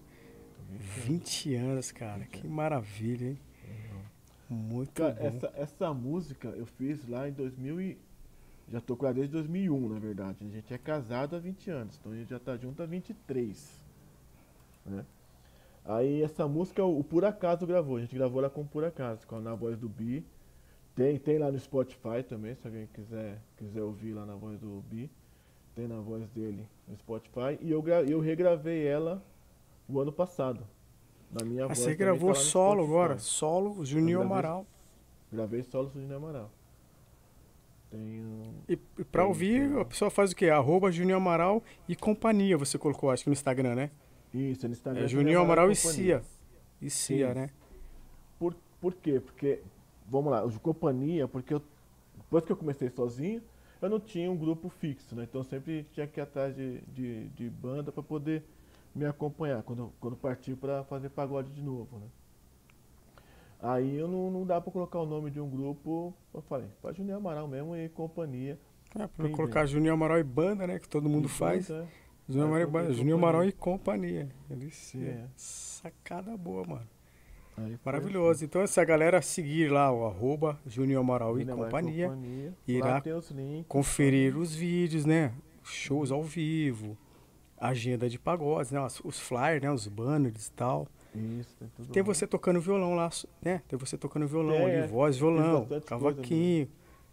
20 anos, cara. Que maravilha, hein? Muito Cara, bom. essa música eu fiz lá em 2000 e... Já tô com ela desde 2001, na verdade. A gente é casado há 20 anos, então a gente já tá junto há 23, né? Aí essa música o Por Acaso gravou. A gente gravou ela com o Por Acaso, na voz do Bi. Tem lá no Spotify também, se alguém quiser ouvir lá na voz do Bi. Tem na voz dele no Spotify. E eu regravei ela o ano passado. Na minha voz Você também, gravou tá lá no solo Spotify. agora. Solo, Juninho gravei- Amaral. Gravei solo do Juninho Amaral. Tenho... E pra Tem, ouvir, tem. a pessoa faz o quê? Juninho Amaral e companhia, você colocou, acho que no Instagram, né? Isso, no Instagram. É Juninho Juninho Amaral e Companhia. Cia. E Cia, Sim. né? Por quê? Porque, vamos lá, os de companhia, porque depois que eu comecei sozinho, eu não tinha um grupo fixo, né? Então eu sempre tinha que ir atrás de banda para poder me acompanhar quando parti para fazer pagode de novo, né? Aí eu não dá para colocar o nome de um grupo, eu falei, faz Juninho Amaral mesmo e companhia. É, pra Quem colocar Juninho Amaral e banda, né? Que todo mundo E faz. banda, Juninho Aí Amaral e coloquei banda. Juninho Amaral companhia. e companhia. Delícia. É. Sacada boa, mano. Aí foi Maravilhoso. Então, se a galera seguir lá o Juninho Amaral e Juninho Amaral companhia, Lá irá tem os links. conferir os vídeos, né? Shows ao vivo, agenda de pagodes, né? Os flyers, né? Os banners e tal. Isso, tem tudo Tem lá. você tocando violão lá, né? Tem você tocando violão Tem, ali, é. voz, Fiz violão, bastante cavaquinho.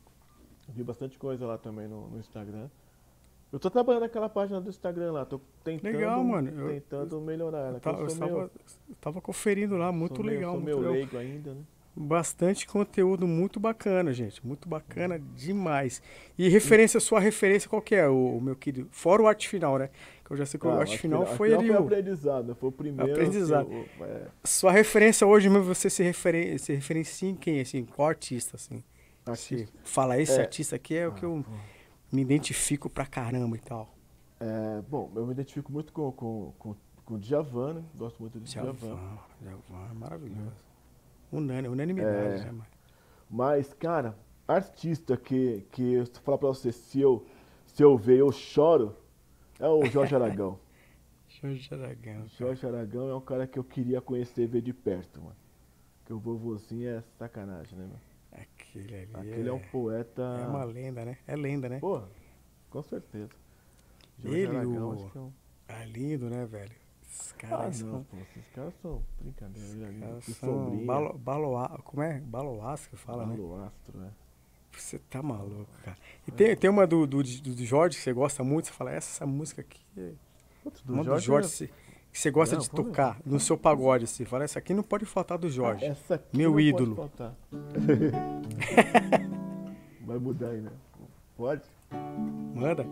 Vi bastante coisa lá também no Instagram. Eu tô trabalhando naquela página do Instagram lá, tô tentando, Legal, mano. tentando melhorar ela. Eu, que eu tava, eu, sou tava, meio, eu tava conferindo lá, muito sou meio, legal, sou muito meio legal. leigo ainda, né? Bastante conteúdo muito bacana, gente. Muito bacana demais. E referência, sua referência qual que é, o meu querido? Fora o arte final, né? Que eu já sei que o arte final foi ali foi o aprendizado, foi o primeiro. aprendizado. que Sua referência hoje mesmo, você se referencia em quem, assim? Qual artista, assim? Você artista. fala, esse É. artista aqui é o que eu me identifico pra caramba e tal. Bom, eu me identifico muito com o Djavan, né? Gosto muito do Djavan. Djavan é maravilhoso. Unanimidade, né, mano? Mas, cara, artista que eu falar pra você, se eu ver, eu choro, é o Jorge Aragão. Jorge Aragão. Cara. Jorge Aragão é um cara que eu queria conhecer e ver de perto, mano. Porque o vovozinho é sacanagem, né, mano? Aquele ali Aquele é um poeta. é uma lenda, né? É lenda, né? Porra, com certeza. Ele, acho que é um... É lindo, né, velho? Esses caras não, são... pô, esses caras são brincadeira ali. Caras Que são sombrinha. como é? Baloastro que fala, né? Baloastro, né? Você tá maluco, cara. E tem uma do Jorge que você gosta muito, você fala, essa música aqui é Putz, uma do Jorge que você gosta Não, de vamos tocar no seu pagode, assim. Fala, essa aqui não pode faltar do Jorge. Essa aqui Meu não ídolo. Pode faltar. Vai mudar aí, né? Pode? Manda.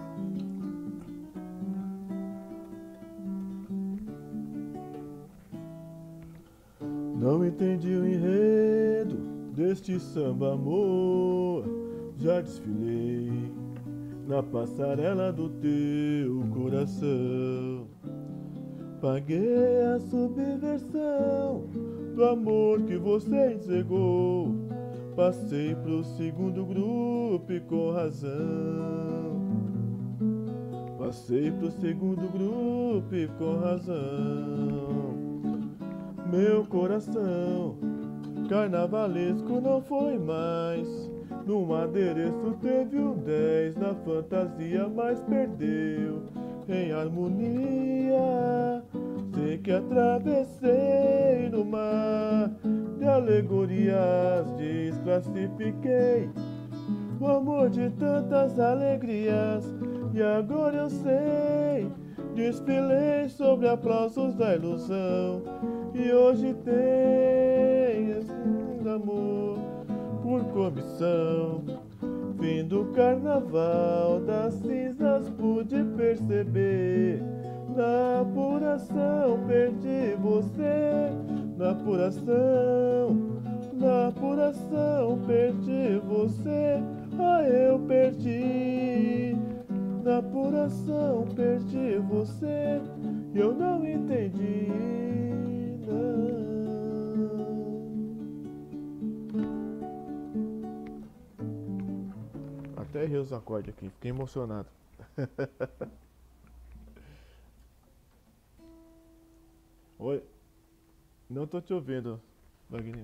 Não entendi o enredo deste samba, amor. Já desfilei na passarela do teu coração. Paguei a subversão do amor que você entregou. Passei pro segundo grupo e com razão. Passei pro segundo grupo e com razão. Meu coração carnavalesco não foi mais. No adereço teve um 10, na fantasia mas perdeu. Em harmonia, sei que atravessei no mar de alegorias, desclassifiquei o amor de tantas alegrias. E agora eu sei, desfilei sobre aplausos da ilusão. E hoje tem esse amor por comissão. Fim do carnaval das cinzas pude perceber. Na apuração perdi você. Na apuração perdi você. Ah, eu perdi. Na apuração perdi você. E eu não entendi, não. Até errei os acordes aqui, fiquei emocionado. Oi? Não tô te ouvindo, Wagner.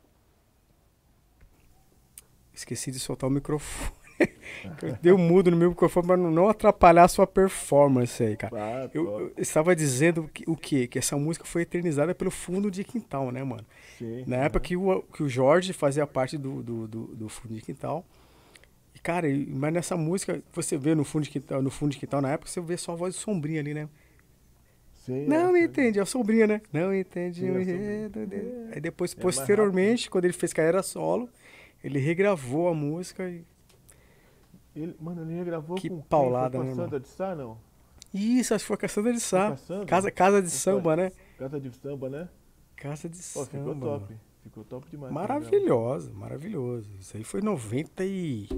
Esqueci de soltar o microfone. Deu mudo no meu microfone para não atrapalhar a sua performance aí, cara. Eu estava dizendo o quê? Que essa música foi eternizada pelo Fundo de Quintal, né, mano? Sim, na época que o Jorge fazia parte do Fundo de Quintal. E, cara, mas nessa música, você vê no Fundo de Quintal na época, você vê só a voz de Sombrinha ali, né? Sim, não entende, é a Sombrinha, né? Não entendi o enredo dele. Aí depois, posteriormente, quando ele fez carreira solo, ele regravou a música e... Ele regravou que com paulada, quem? Né, com a Sandra de Sá, não? Isso, acho que foi com a Sandra de Sá. Casa de samba, né? Casa de samba, né? Casa de samba. Ficou top. Ficou top demais. Maravilhoso. Isso aí foi 98,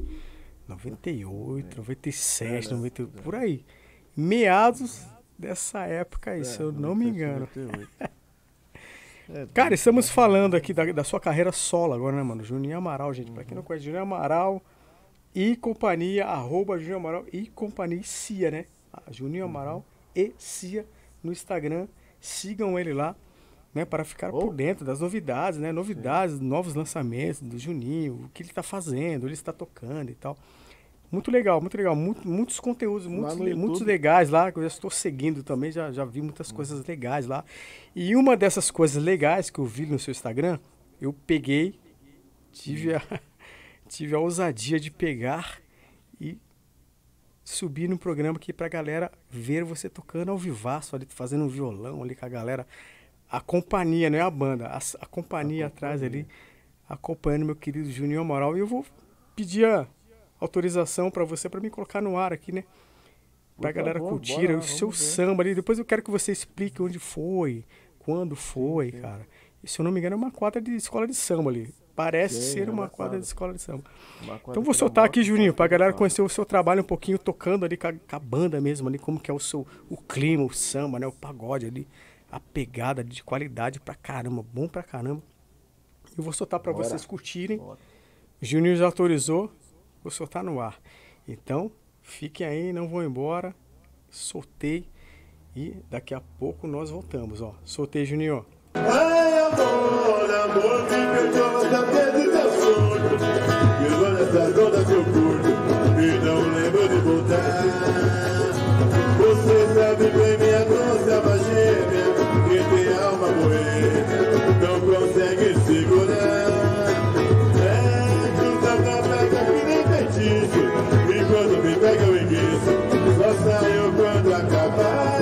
97, 98, por aí. Meados dessa época aí, se eu não me engano. Cara, estamos falando aqui da sua carreira solo agora, né, mano? Juninho Amaral, gente. Pra quem não conhece, Juninho Amaral e companhia, @Juninho Amaral e companhia e Cia, né? Juninho Amaral e Cia no Instagram. Sigam ele lá, né? Para ficar por dentro das novidades, né? Novidades, novos lançamentos do Juninho, o que ele tá fazendo, ele está tocando e tal. Muito legal. Muitos conteúdos, muitos legais lá, que eu já estou seguindo também, já vi muitas coisas legais lá. E uma dessas coisas legais que eu vi no seu Instagram, eu peguei, tive a ousadia de pegar e subir no programa aqui pra galera ver você tocando ao vivaço ali, fazendo um violão ali com a galera. A companhia, não é a banda, a companhia atrás ali, acompanhando meu querido Juninho Amaral. E eu vou pedir a autorização pra você, pra me colocar no ar aqui, né? Pra galera curtir o seu samba ali. Depois eu quero que você explique onde foi, quando foi, cara. E, se eu não me engano, é uma quadra de escola de samba ali. Parece ser uma quadra de escola de samba. Então vou soltar aqui, Juninho, pra galera conhecer o seu trabalho um pouquinho, tocando ali com a banda mesmo ali, como que é o clima, o samba, né? O pagode ali, a pegada de qualidade pra caramba, bom pra caramba. Eu vou soltar pra vocês curtirem. Juninho já autorizou, vou soltar no ar. Então, fiquem aí, não vão embora. Soltei e daqui a pouco nós voltamos, ó. Soltei, Juninho. Ai, amor, me perdoa até de teu surdo. Que olha essa dona que eu curto e não lembro de voltar. Você sabe bem, minha doce alma gêmea, que tem alma boêmia, não consegue segurar. É que o tapa pega que nem feitiço, e quando me pega eu enguiço, só saio quando acabar.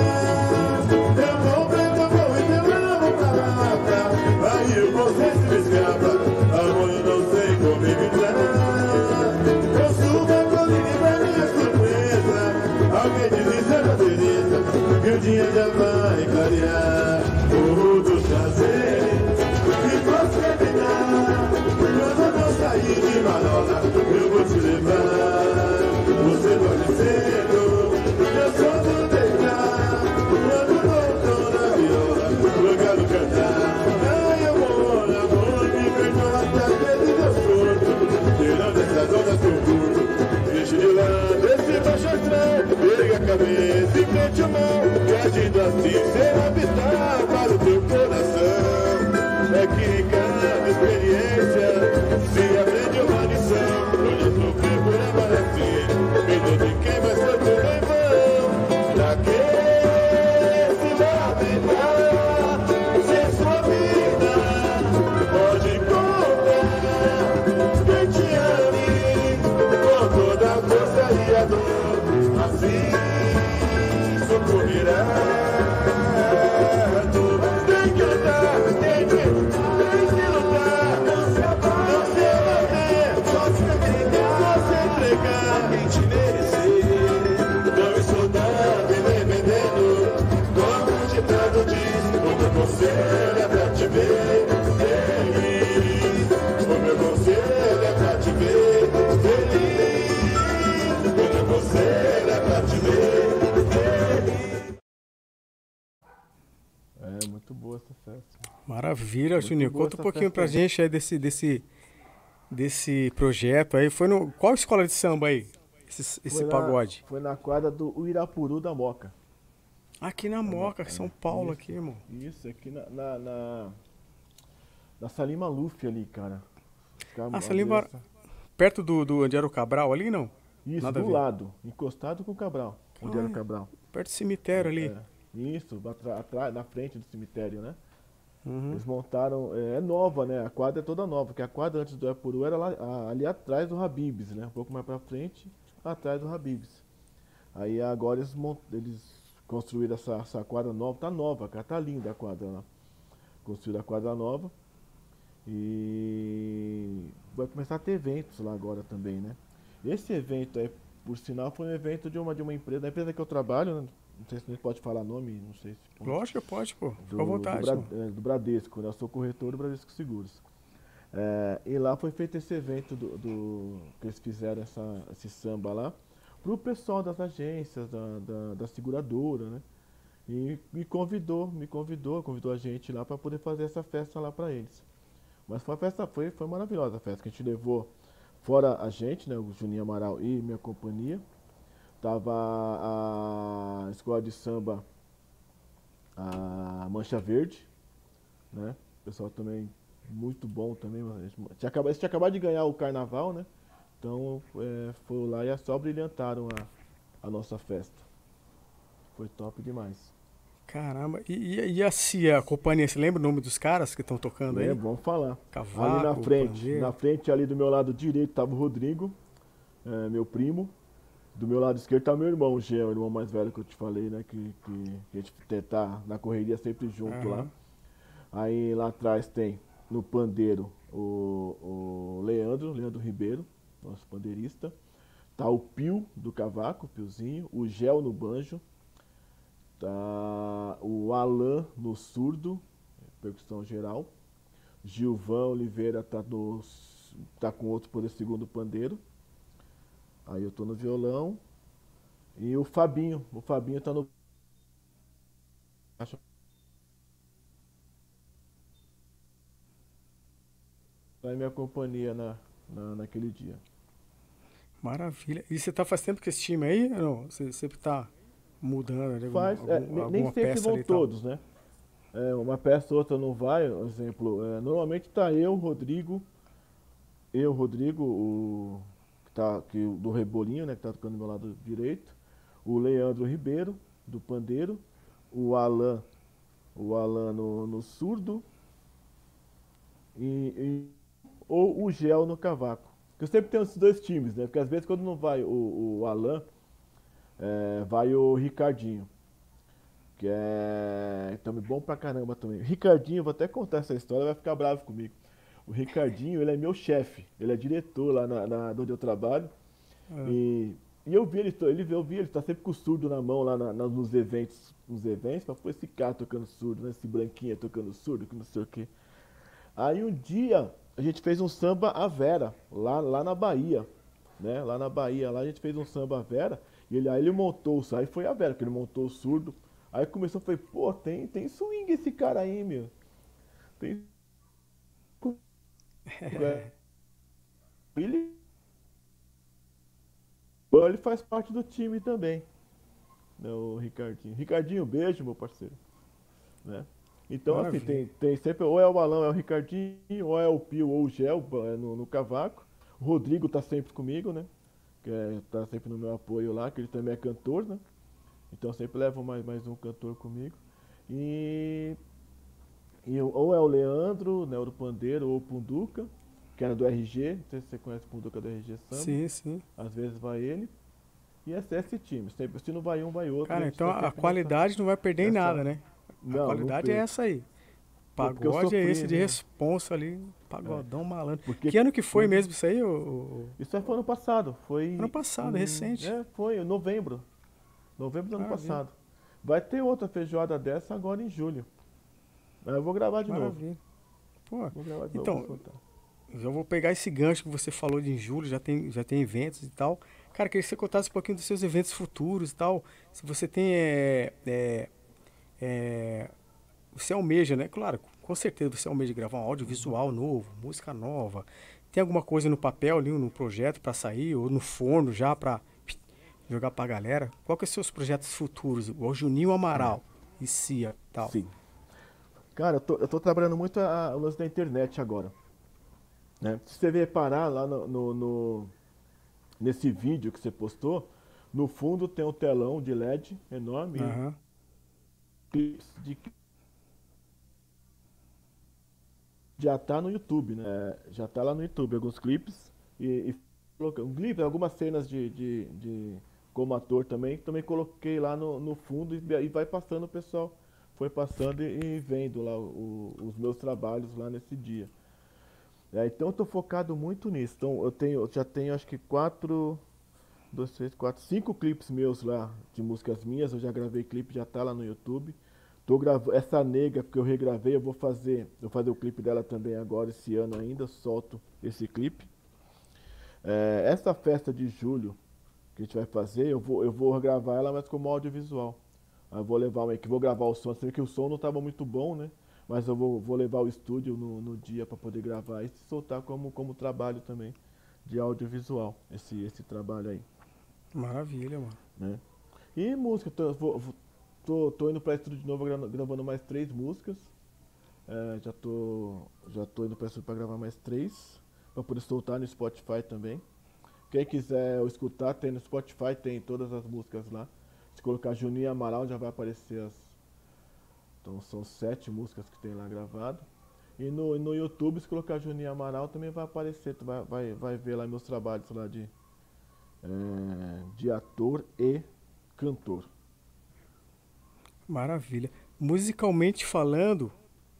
Você se me escapa, amor, eu não sei como evitar. Eu subo a colina pra minha surpresa. Alguém desliza na beleza, que o dia já vai clarear. O do prazer que você me dá. Quando eu não sair de marola, eu vou te levar. Você dorme cedo, eu sou do deitar. Quando voltou na viola, eu quero cantar. Tirando essa zona que eu curto, vigilando esse baixo astral. Ergue a cabeça e mete a mão, e agindo assim será vital para o teu coração. É que em cada experiência se aprende uma lição. Hoje eu sofri por amar assim, medo de quem vai foi tudo em vão. Pra que se lamentar se a sua vida pode contar? Quem te ame com toda a força e a dor, assim socorrerá. Tem que lutar, tem que lutar, não se abater, não se entregar, quem te merecer. Não escutar, viver vendendo, como o ditado diz, o meu conselho é pra te ver feliz. O meu conselho é pra te ver feliz. O meu conselho é pra te ver feliz. É muito boa essa festa. Maravilha, Muito Juninho. boa Conta um essa pouquinho festa pra aí. gente aí desse projeto aí. Foi no. Qual escola de samba aí? Esse pagode? Foi na quadra do Uirapuru da Moca. Aqui na Moca, São Paulo, aqui, irmão. Isso, aqui na Salim Maluf ali, cara. Ah, você lembra perto do onde era o Cabral ali, não? Isso, Nada a do ver. lado, encostado com o Cabral, onde era o Ah, Cabral. perto do cemitério ali. É, isso, atrás, na frente do cemitério, né? Uhum. Eles montaram, é nova, né? A quadra é toda nova, porque a quadra antes do Epuru era ali atrás do Habib's, né? Um pouco mais pra frente, atrás do Habib's. Aí agora eles construíram essa quadra nova, tá nova, cara, tá linda a quadra lá. Construíram a quadra nova e vai começar a ter eventos lá agora também, né? Esse evento aí, por sinal, foi um evento de uma empresa, da empresa que eu trabalho, né? Não sei se a gente pode falar nome, não sei se pode. Lógico que pode, pô. Fica à vontade, mano. Do Bradesco, né? Eu sou corretor do Bradesco Seguros. E lá foi feito esse evento que eles fizeram esse samba lá pro pessoal das agências, da seguradora, né? E convidou a gente lá para poder fazer essa festa lá para eles. Mas foi uma festa, foi maravilhosa a festa, que a gente levou fora a gente, né? O Juninho Amaral e minha companhia. Tava a escola de samba, a Mancha Verde, né? O pessoal também muito bom também. Eles tinha acabado de ganhar o carnaval, né? Então foram lá e só brilhantaram a nossa festa. Foi top demais. Caramba. E a CIA, a companhia, você lembra o nome dos caras que estão tocando aí? Lembra? Vamos falar. Ali Cavaco, pandeiro. na frente ali do meu lado direito tava o Rodrigo, meu primo. Do meu lado esquerdo tá meu irmão, o Gé, o irmão mais velho que eu te falei, né? Que a gente tá na correria sempre junto lá. Aham. Aí lá atrás tem no pandeiro o Leandro Ribeiro, nosso pandeirista. Tá o Pio do cavaco, o Piozinho, o Gel no banjo. Tá o Alan no surdo, percussão geral. Gilvão Oliveira tá com outro por esse segundo pandeiro. Aí eu tô no violão. E o Fabinho tá no baixo. Tá em minha companhia naquele dia. Maravilha. E você tá faz tempo com esse time aí? Ou não? Você sempre tá mudando ali, Nem alguma sempre peça vão ali e tal? todos, né? Uma peça ou outra não vai, por exemplo, normalmente tá Rodrigo, do Rebolinho, né, que tá tocando do meu lado direito, o Leandro Ribeiro, do pandeiro, o Alan no surdo, ou o Gel no cavaco. Porque eu sempre tenho esses dois times, né? Porque às vezes quando não vai o Alan, vai o Ricardinho, que é também bom pra caramba também. Ricardinho, vou até contar essa história, vai ficar bravo comigo. O Ricardinho, ele é meu chefe, ele é diretor lá onde eu trabalho. Ah, E eu vi ele tá sempre com o surdo na mão lá nos eventos, pra pôr esse cara tocando surdo, né? Esse branquinho tocando surdo, que não sei o quê. Aí um dia a gente fez um samba à Vera, lá na Bahia, né? Lá na Bahia, lá a gente fez um samba à Vera, aí ele montou, aí foi a Vera, que ele montou o surdo. Aí começou, eu falei, pô, tem swing esse cara aí, meu. Tem. Ele faz parte do time também. né, o Ricardinho. Ricardinho, beijo, meu parceiro. Né? Então, assim, Maravilha. tem sempre, ou é o Alão, é o Ricardinho, ou é o Pio, ou o Gel no cavaco. O Rodrigo tá sempre comigo, né? Tá sempre no meu apoio lá, que ele também é cantor, né? Então sempre levo mais um cantor comigo. E, ou é o Leandro, né, o do Pandeiro, ou o Punduca, que era do RG, não sei se você conhece o Punduca do RG Samba. Sim, sim. Às vezes vai ele. E esse time. Sempre, se não vai um, vai outro. E a Cara, gente então tá a sempre qualidade não vai perder em nada, nessa. né? A Não, não qualidade é perco. essa aí. Pô, porque eu Pagode é sofri, esse de né? responsa ali, pagodão malandro. Porque Que ano que foi quando. mesmo isso aí? Isso aí foi ano passado. Ano passado, recente. Foi em novembro. Novembro do ano Maravilha, passado. Vai ter outra feijoada dessa agora em julho. Aí eu vou gravar de novo. maravilha. Pô, Vou gravar de novo pra então, soltar. já vou pegar esse gancho que você falou de em julho, já tem eventos e tal. Cara, queria que você contasse um pouquinho dos seus eventos futuros e tal. Se você tem. Você almeja, né? Claro, com certeza você almeja gravar um audiovisual novo, música nova. Tem alguma coisa no papel ali, no projeto pra sair, ou no forno já pra jogar pra galera? Qual que são os seus projetos futuros? Igual Juninho Amaral e Cia e tal. Sim. Cara, eu tô trabalhando muito o lance da internet agora. Né? Se você reparar lá nesse vídeo que você postou, no fundo tem um telão de LED enorme e Aham. clipes já tá no YouTube, né? Já tá lá no YouTube alguns clipes e um clipe, algumas cenas de como ator também coloquei lá no fundo e vai passando o pessoal. Foi passando e vendo lá os meus trabalhos lá nesse dia. Então eu tô focado muito nisso. Então eu já tenho acho que 5 clipes meus lá de músicas minhas. Eu já gravei clipe, já tá lá no YouTube. Tô gravando essa nega porque eu regravei, eu vou fazer o clipe dela também agora esse ano ainda, solto esse clipe. Essa festa de julho que a gente vai fazer, eu vou gravar ela, mas como audiovisual. Aí eu vou levar vou gravar o som, sei que o som não estava muito bom, né? Mas eu vou levar o estúdio no dia para poder gravar e soltar como trabalho também de audiovisual, esse trabalho aí, Maravilha, mano. né? E música, tô indo para estúdio de novo gravando mais 3 músicas. Já tô indo para estúdio para gravar mais 3 para poder soltar no Spotify também. Quem quiser escutar, tem no Spotify, tem todas as músicas lá. Se colocar Juninho Amaral já vai aparecer Então são 7 músicas que tem lá gravado. E no YouTube, se colocar Juninho Amaral, também vai aparecer. Tu vai ver lá meus trabalhos lá de ator e cantor. Maravilha. Musicalmente falando,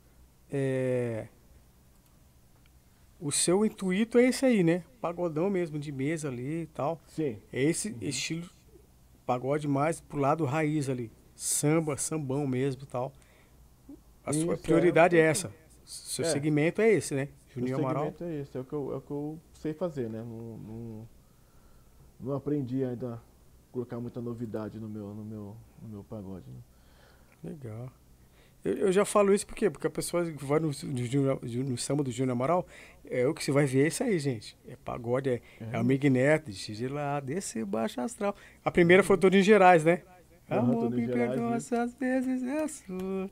o seu intuito é esse aí, né? Pagodão mesmo, de mesa ali e tal. Sim. É esse estilo pagode mais pro lado raiz ali. Samba, sambão mesmo e tal. A sua Isso, prioridade é essa. Seu É. segmento é esse, né? O Juninho Amaral. segmento é esse, é o que eu sei fazer, né? Não aprendi ainda a colocar muita novidade no meu pagode, né? Legal. Eu já falo isso porque a pessoa que vai no samba do Júnior Amaral, o que você vai ver é isso aí, gente. É pagode, é Amigo Neto, de lá, desse baixo astral. A primeira foi Todos em Gerais, né? Aham, Amor, Todos em me Gerais, perdoa isso. se às vezes é sua.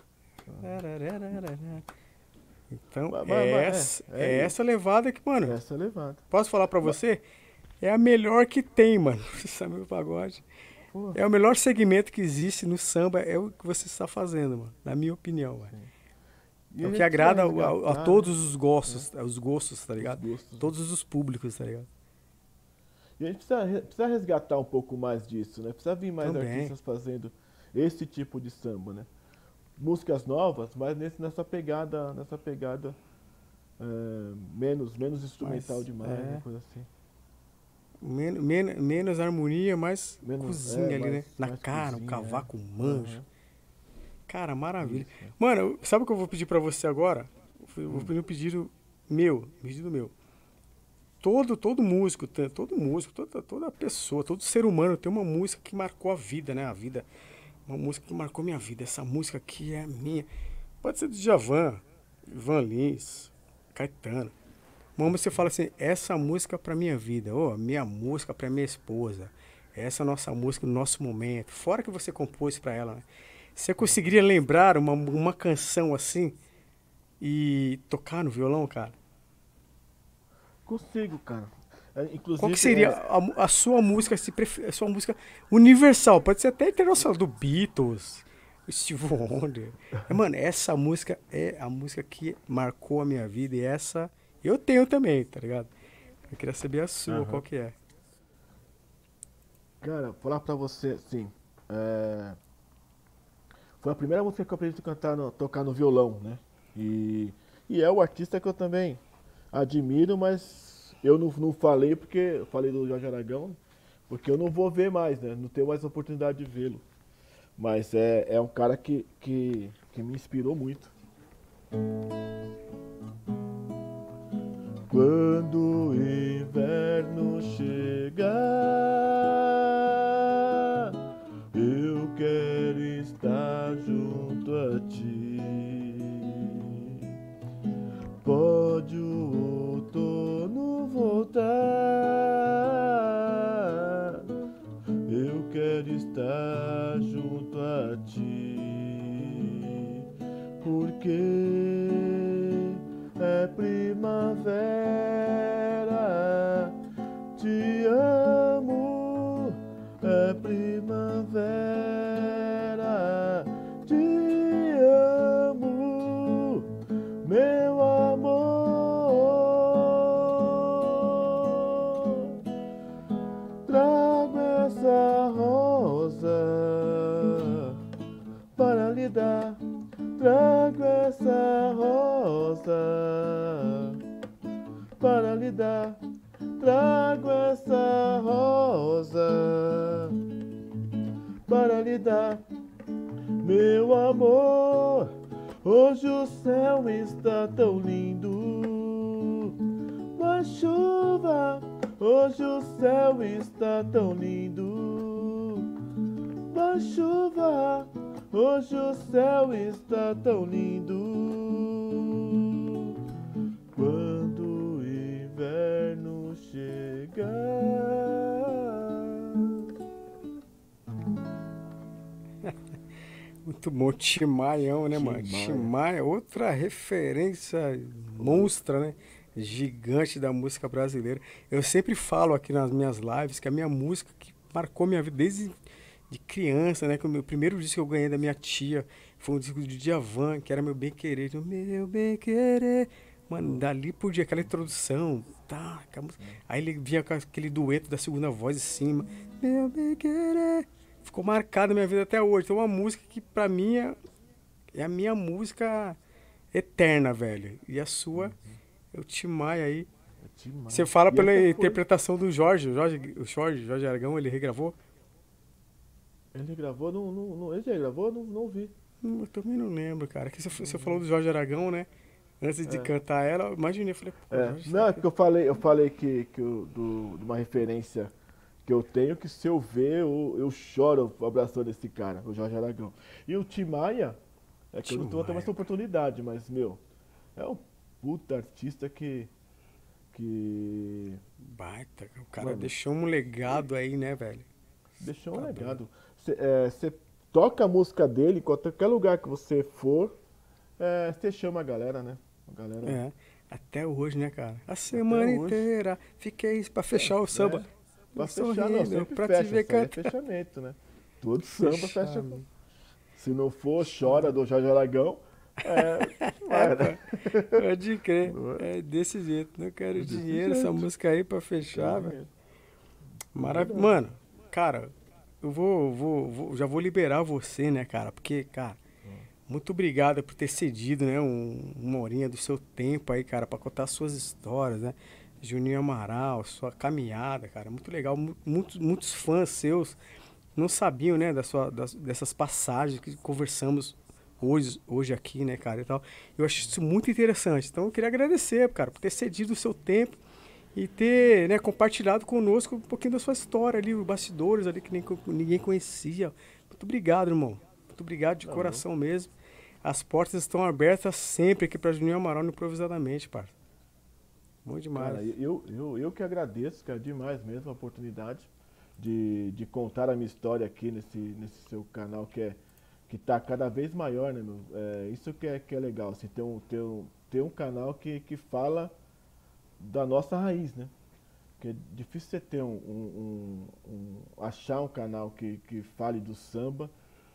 Então, é isso. essa levada que, mano, Essa é levada. posso falar pra você? É a melhor que tem, mano. Samba e pagode. Pô, É o melhor segmento que existe no samba, é o que você está fazendo, mano. Na minha opinião, mano. e É a o que gente agrada precisa a resgatar, todos né? os gostos, tá ligado? gostos, né? Todos os públicos, tá ligado? E a gente precisa resgatar um pouco mais disso, né? Precisa vir mais Também. artistas fazendo esse tipo de samba, né? Músicas novas, mas nessa pegada menos instrumental Mas, demais, uma coisa assim. Menos harmonia, mais cozinha ali, né? Na mais cara, um cozinha, cavaco, um manjo. Aham. Cara, maravilha. Isso, é. Mano, sabe o que eu vou pedir pra você agora? Eu vou pedir um pedido meu. Todo músico, toda pessoa, todo ser humano tem uma música que marcou a vida, né? Uma música que marcou minha vida. Essa música aqui é minha. Pode ser do Djavan, Ivan Lins, Caetano. Uma música que você fala assim, essa música pra minha vida, minha música pra minha esposa. essa é a nossa música no nosso momento. Fora que você compôs pra ela, né? Você conseguiria lembrar uma canção assim e tocar no violão, cara? Consigo, cara. Qual que Inclusive, seria a sua música, a sua música universal? Pode ser até internacional, do Beatles, Steve Wonder. Mano, essa música é a música que marcou a minha vida e essa eu tenho também, tá ligado? Eu queria saber a sua, aham. qual que é? Cara, falar pra você, assim, foi a primeira música que eu aprendi a cantar, tocar no violão, né? E, e é o artista que eu também admiro, mas eu não falei porque eu falei do Jorge Aragão, porque eu não vou ver mais, né? Não tenho mais oportunidade de vê-lo. Mas é um cara que me inspirou muito. Quando o inverno chegar, eu quero estar junto a ti. Pode o outono voltar, eu quero estar junto a ti, porque é primavera, te amo, é primavera, te amo, meu amor. Trago essa rosa para lhe dar. Trago essa rosa para lhe dar. Trago essa rosa para lhe dar. Meu amor, hoje o céu está tão lindo. Mas chuva, hoje o céu está tão lindo. Mas chuva, hoje o céu está tão lindo. Quando o inverno chegar. Muito bom, Tim Maião, né, mano? Tim Tim Maia. Maia, outra referência monstra, né? Gigante da música brasileira. Eu sempre falo aqui nas minhas lives que a minha música que marcou minha vida desde de criança, né? Que o meu primeiro disco que eu ganhei da minha tia foi um disco de Djavan, que era Meu Bem Querer. Meu Bem Querer. Mano, dali por dia, aquela introdução, tá, aí ele vinha com aquele dueto da segunda voz em cima, Meu Bem Querer, ficou marcado na minha vida até hoje. Então é uma música que pra mim é a minha música eterna, velho. E a sua, é o Tim Maia aí. É demais. Você fala E pela essa foi. interpretação do Jorge Aragão, ele regravou? Ele gravou, ele já gravou, não vi. Eu também não lembro, cara. Que você falou do Jorge Aragão, né? Antes de É. cantar ela, eu imaginei, falei, pô, Jorge, Não, será é que... porque eu falei de uma referência que eu tenho, que se eu ver, eu choro abraçando esse cara, o Jorge Aragão. E o Tim Maia, é que eu Tim não tenho mais Maia, essa oportunidade, mas, meu, é um puta artista que baita, o cara mano, deixou um legado aí, né, velho? deixou um Tá doido. legado. Você toca a música dele, em qualquer lugar que você for, você chama a galera, né? A galera, É, até hoje, né, cara? A até semana hoje. inteira, fiquei pra fechar o samba. Pra Eu fechar, não, sorrindo, sempre pra te fecha, ver isso aí é cantar. fechamento, né? Todo samba fecha. Fechado. Se não for Chora do Jorge Aragão, É, vai, pô, né? pode crer. Não é? É desse jeito. Não quero Desse dinheiro, essa jeito. música aí pra Quero fechar, velho. dinheiro. É Maravilha. verdade. Mano, cara, eu já vou liberar você, né, cara? Porque, cara, muito obrigado por ter cedido, né, uma horinha do seu tempo aí, cara, pra contar suas histórias, né? Juninho Amaral, sua caminhada, cara, muito legal. Muitos fãs seus não sabiam, né, dessas passagens que conversamos hoje aqui, né, cara, e tal. Eu acho isso muito interessante. Então, eu queria agradecer, cara, por ter cedido o seu tempo e ter, né, compartilhado conosco um pouquinho da sua história ali, os bastidores ali que ninguém conhecia. Muito obrigado, irmão. Muito obrigado de Tá bom. coração mesmo. As portas estão abertas sempre aqui para Juninho Amaral no Improvisadamente, parça. Bom demais. Cara, eu que agradeço, cara, demais mesmo a oportunidade. de contar a minha história aqui nesse seu canal que tá cada vez maior, né, meu? Isso que é legal, assim, ter um canal que fala da nossa raiz, né? Porque é difícil você ter achar um canal que fale do samba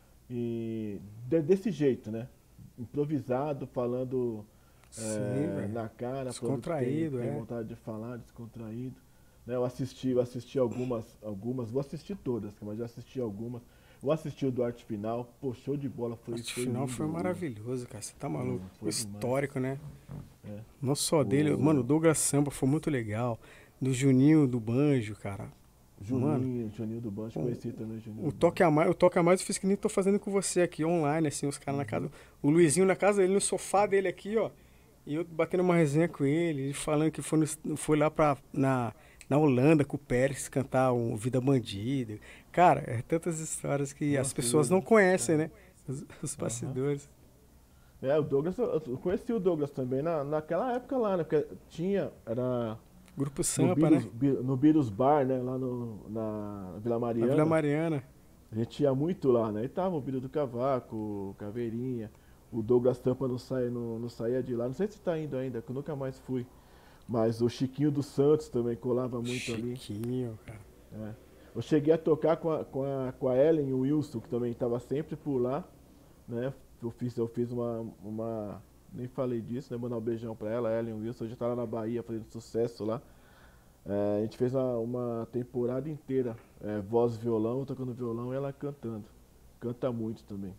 e desse jeito, né? Improvisado, falando Sim, velho. na cara, falando que Descontraído, tem é. vontade de falar, descontraído. Né? Eu assisti algumas, vou assistir todas, mas já assisti algumas. Vou assistir o do Arte Final, pô, show de bola, O foi final foi lindo. maravilhoso, cara. Você tá maluco? O Foi demais. histórico, né? É. Não só dele, mano, o Douglas Samba foi muito legal. Do Juninho do Banjo, cara. Mano, Juninho do Banjo, conheci também o Juninho. o toque a mais eu fiz que nem tô fazendo com você aqui, online, assim, os caras na casa. O Luizinho na casa dele, no sofá dele aqui, ó. E eu batendo uma resenha com ele, ele falando que foi lá na Holanda com o Pérez cantar um Vida Bandida. Cara, é tantas histórias que as Nossa, pessoas não conhecem, né? Os bastidores. O Douglas, eu conheci o Douglas também naquela época lá, né? Porque era Grupo no Sampa, né? No Birus Bar, né? Lá na Vila Na Mariana. Vila Mariana. A gente ia muito lá, né? E tava o Biro do Cavaco, o Caveirinha, o Douglas Tampa não saía de lá. Não sei se tá indo ainda, que eu nunca mais fui. Mas o Chiquinho dos Santos também colava muito ali. Chiquinho, cara. É. Eu cheguei a tocar com a Ellen e o Wilson, que também estava sempre por lá, né? Eu fiz uma. Nem falei disso, né? Mandar um beijão pra ela, a Ellen e o Wilson. Hoje tá lá na Bahia fazendo sucesso lá. A gente fez uma temporada inteira, voz e violão, eu tocando violão e ela cantando. Canta muito também.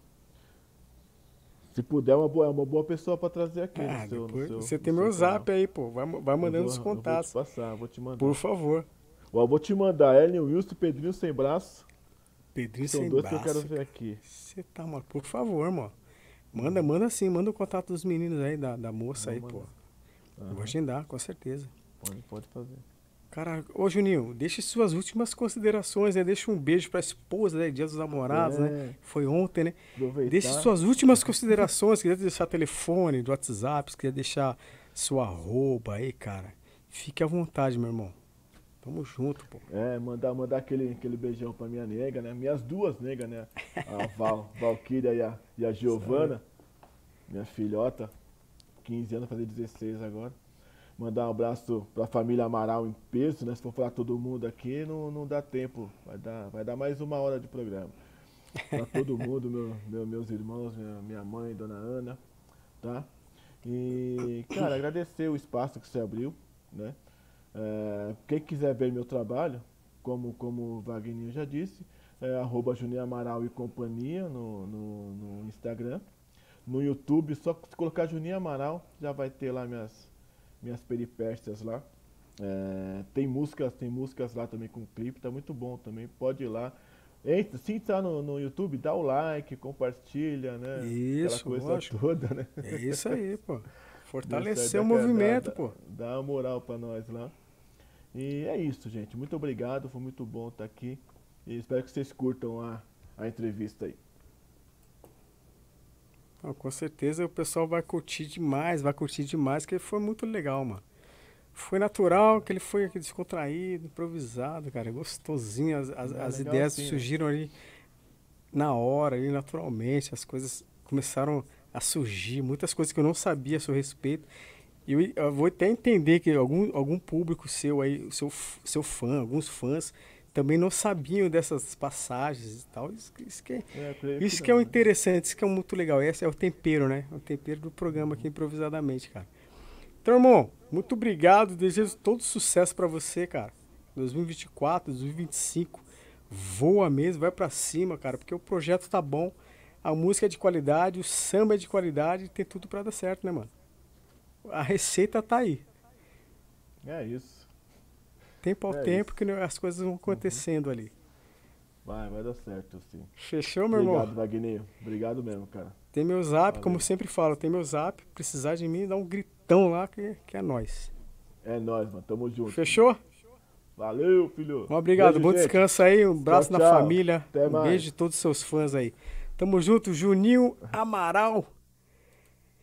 Se puder, é uma boa pessoa pra trazer aqui no seu, Depois no seu, você no tem seu meu zap canal. aí, pô. Vai mandando os contatos. Vou te mandar. Por favor. Ó, vou te mandar Ellen, Wilson e Pedrinho Sem Braço. Pedrinho São Sem dois Braço. que eu quero ver aqui. Você tá, mano. Por favor, mano. Manda sim, manda o contato dos meninos aí, da moça aí, pô. Eu vou agendar, com certeza. Pode fazer. Cara, ô Juninho, deixe suas últimas considerações, né? Deixa um beijo pra esposa, né? Dia dos Namorados, né? Foi ontem, né? Aproveitar. Deixe suas últimas considerações. Se quiser deixar telefone, do WhatsApp, se quiser deixar sua arroba aí, cara. Fique à vontade, meu irmão. Tamo junto, pô. Mandar aquele beijão pra minha nega, né? Minhas duas negas, né? A Valquíria e a Giovana, minha filhota, 15 anos, fazer 16 agora. Mandar um abraço pra família Amaral em peso, né? Se for falar todo mundo aqui, não dá tempo. Vai dar mais 1 hora de programa. Pra todo mundo, meus irmãos, minha mãe, dona Ana, tá? E, cara, agradecer o espaço que você abriu, né? Quem quiser ver meu trabalho, como o Wagner já disse, @Juninho Amaral e companhia no Instagram. No YouTube, só se colocar Juninho Amaral, já vai ter lá minhas peripécias lá. Tem músicas lá também com clipe, tá muito bom também, pode ir lá. Entra, se entrar no YouTube, dá o like, compartilha, né? Isso, aquela coisa lógico. toda, né? É isso aí, pô. Fortalecer Dá- o movimento, dá- pô. Dá uma moral pra nós lá. E é isso, gente. Muito obrigado, foi muito bom estar aqui. E espero que vocês curtam a entrevista aí. Não, com certeza o pessoal vai curtir demais, que foi muito legal, mano. Foi natural, que ele foi aqui descontraído, improvisado, cara, gostosinho. As legal ideias assim, né? surgiram ali na hora, ali naturalmente, as coisas começaram a surgir, muitas coisas que eu não sabia a seu respeito. E eu vou até entender que algum público seu aí, seu fã, alguns fãs, também não sabiam dessas passagens e tal. Isso que é o interessante, isso que é muito legal. Esse é o tempero, né? É o tempero do programa aqui, improvisadamente, cara. Então, irmão, muito obrigado. Desejo todo sucesso pra você, cara. 2024, 2025. Voa mesmo, vai pra cima, cara, porque o projeto tá bom. A música é de qualidade, o samba é de qualidade, tem tudo pra dar certo, né, mano? A receita tá aí. É isso. Tempo ao É tempo isso. que as coisas vão acontecendo ali. Vai dar certo, sim. Fechou, meu irmão? Obrigado, Wagner. Obrigado mesmo, cara. Tem meu zap, Valeu. como eu sempre falo, tem meu zap. Precisar de mim, dá um gritão lá que é nóis. É nóis, mano. Tamo junto. Fechou? Valeu, filho. Um obrigado, Beijo, bom gente. descanso aí, um abraço Tchau, na tchau. família. Até Um mais. beijo de todos os seus fãs aí. Tamo junto, Juninho Amaral.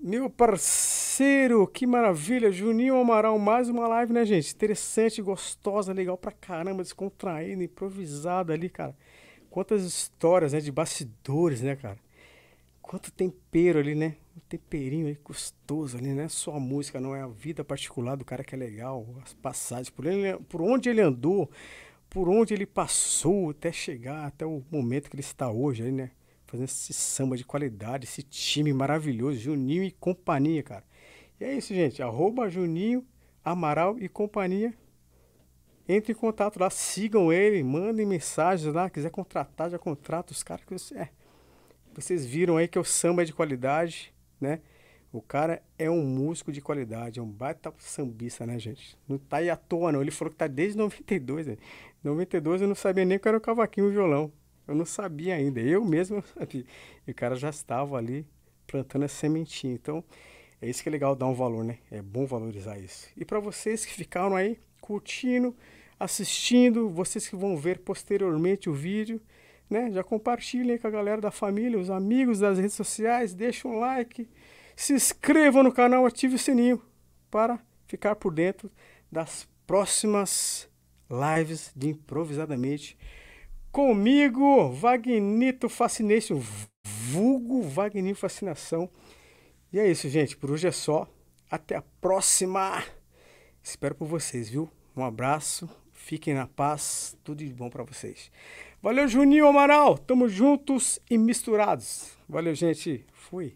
Meu parceiro, que maravilha. Juninho Amaral, mais uma live, né, gente? Interessante, gostosa, legal pra caramba, descontraída, improvisada ali, cara. Quantas histórias, né, de bastidores, né, cara? Quanto tempero ali, né? Um temperinho aí gostoso ali, né? Só a música, não é a vida particular do cara que é legal, as passagens, por onde ele andou, por onde ele passou até chegar, até o momento que ele está hoje aí, né? Fazendo esse samba de qualidade, esse time maravilhoso, Juninho e companhia, cara. E é isso, gente. @ Juninho, Amaral e companhia. Entre em contato lá, sigam ele, mandem mensagens lá. Quiser contratar, já contrata os caras que vocês viram aí que o samba é de qualidade, né? O cara é um músico de qualidade, é um baita sambista, né, gente? Não tá aí à toa, não. Ele falou que tá desde 92, né? Em 92 eu não sabia nem que era o cavaquinho e o violão. Eu não sabia ainda. Eu mesmo não sabia. E o cara já estava ali plantando a sementinha. Então, é isso que é legal dar um valor, né? É bom valorizar isso. E para vocês que ficaram aí curtindo, assistindo, vocês que vão ver posteriormente o vídeo, né? Já compartilhem aí com a galera da família, os amigos das redes sociais, deixa um like, se inscreva no canal, ative o sininho para ficar por dentro das próximas lives de Improvisadamente comigo, Vagnito Fascination, vulgo Vagnito Fascinação. E é isso, gente, por hoje é só. Até a próxima. Espero por vocês, viu? Um abraço, fiquem na paz, tudo de bom pra vocês. Valeu, Juninho Amaral, tamo juntos e misturados. Valeu, gente, fui.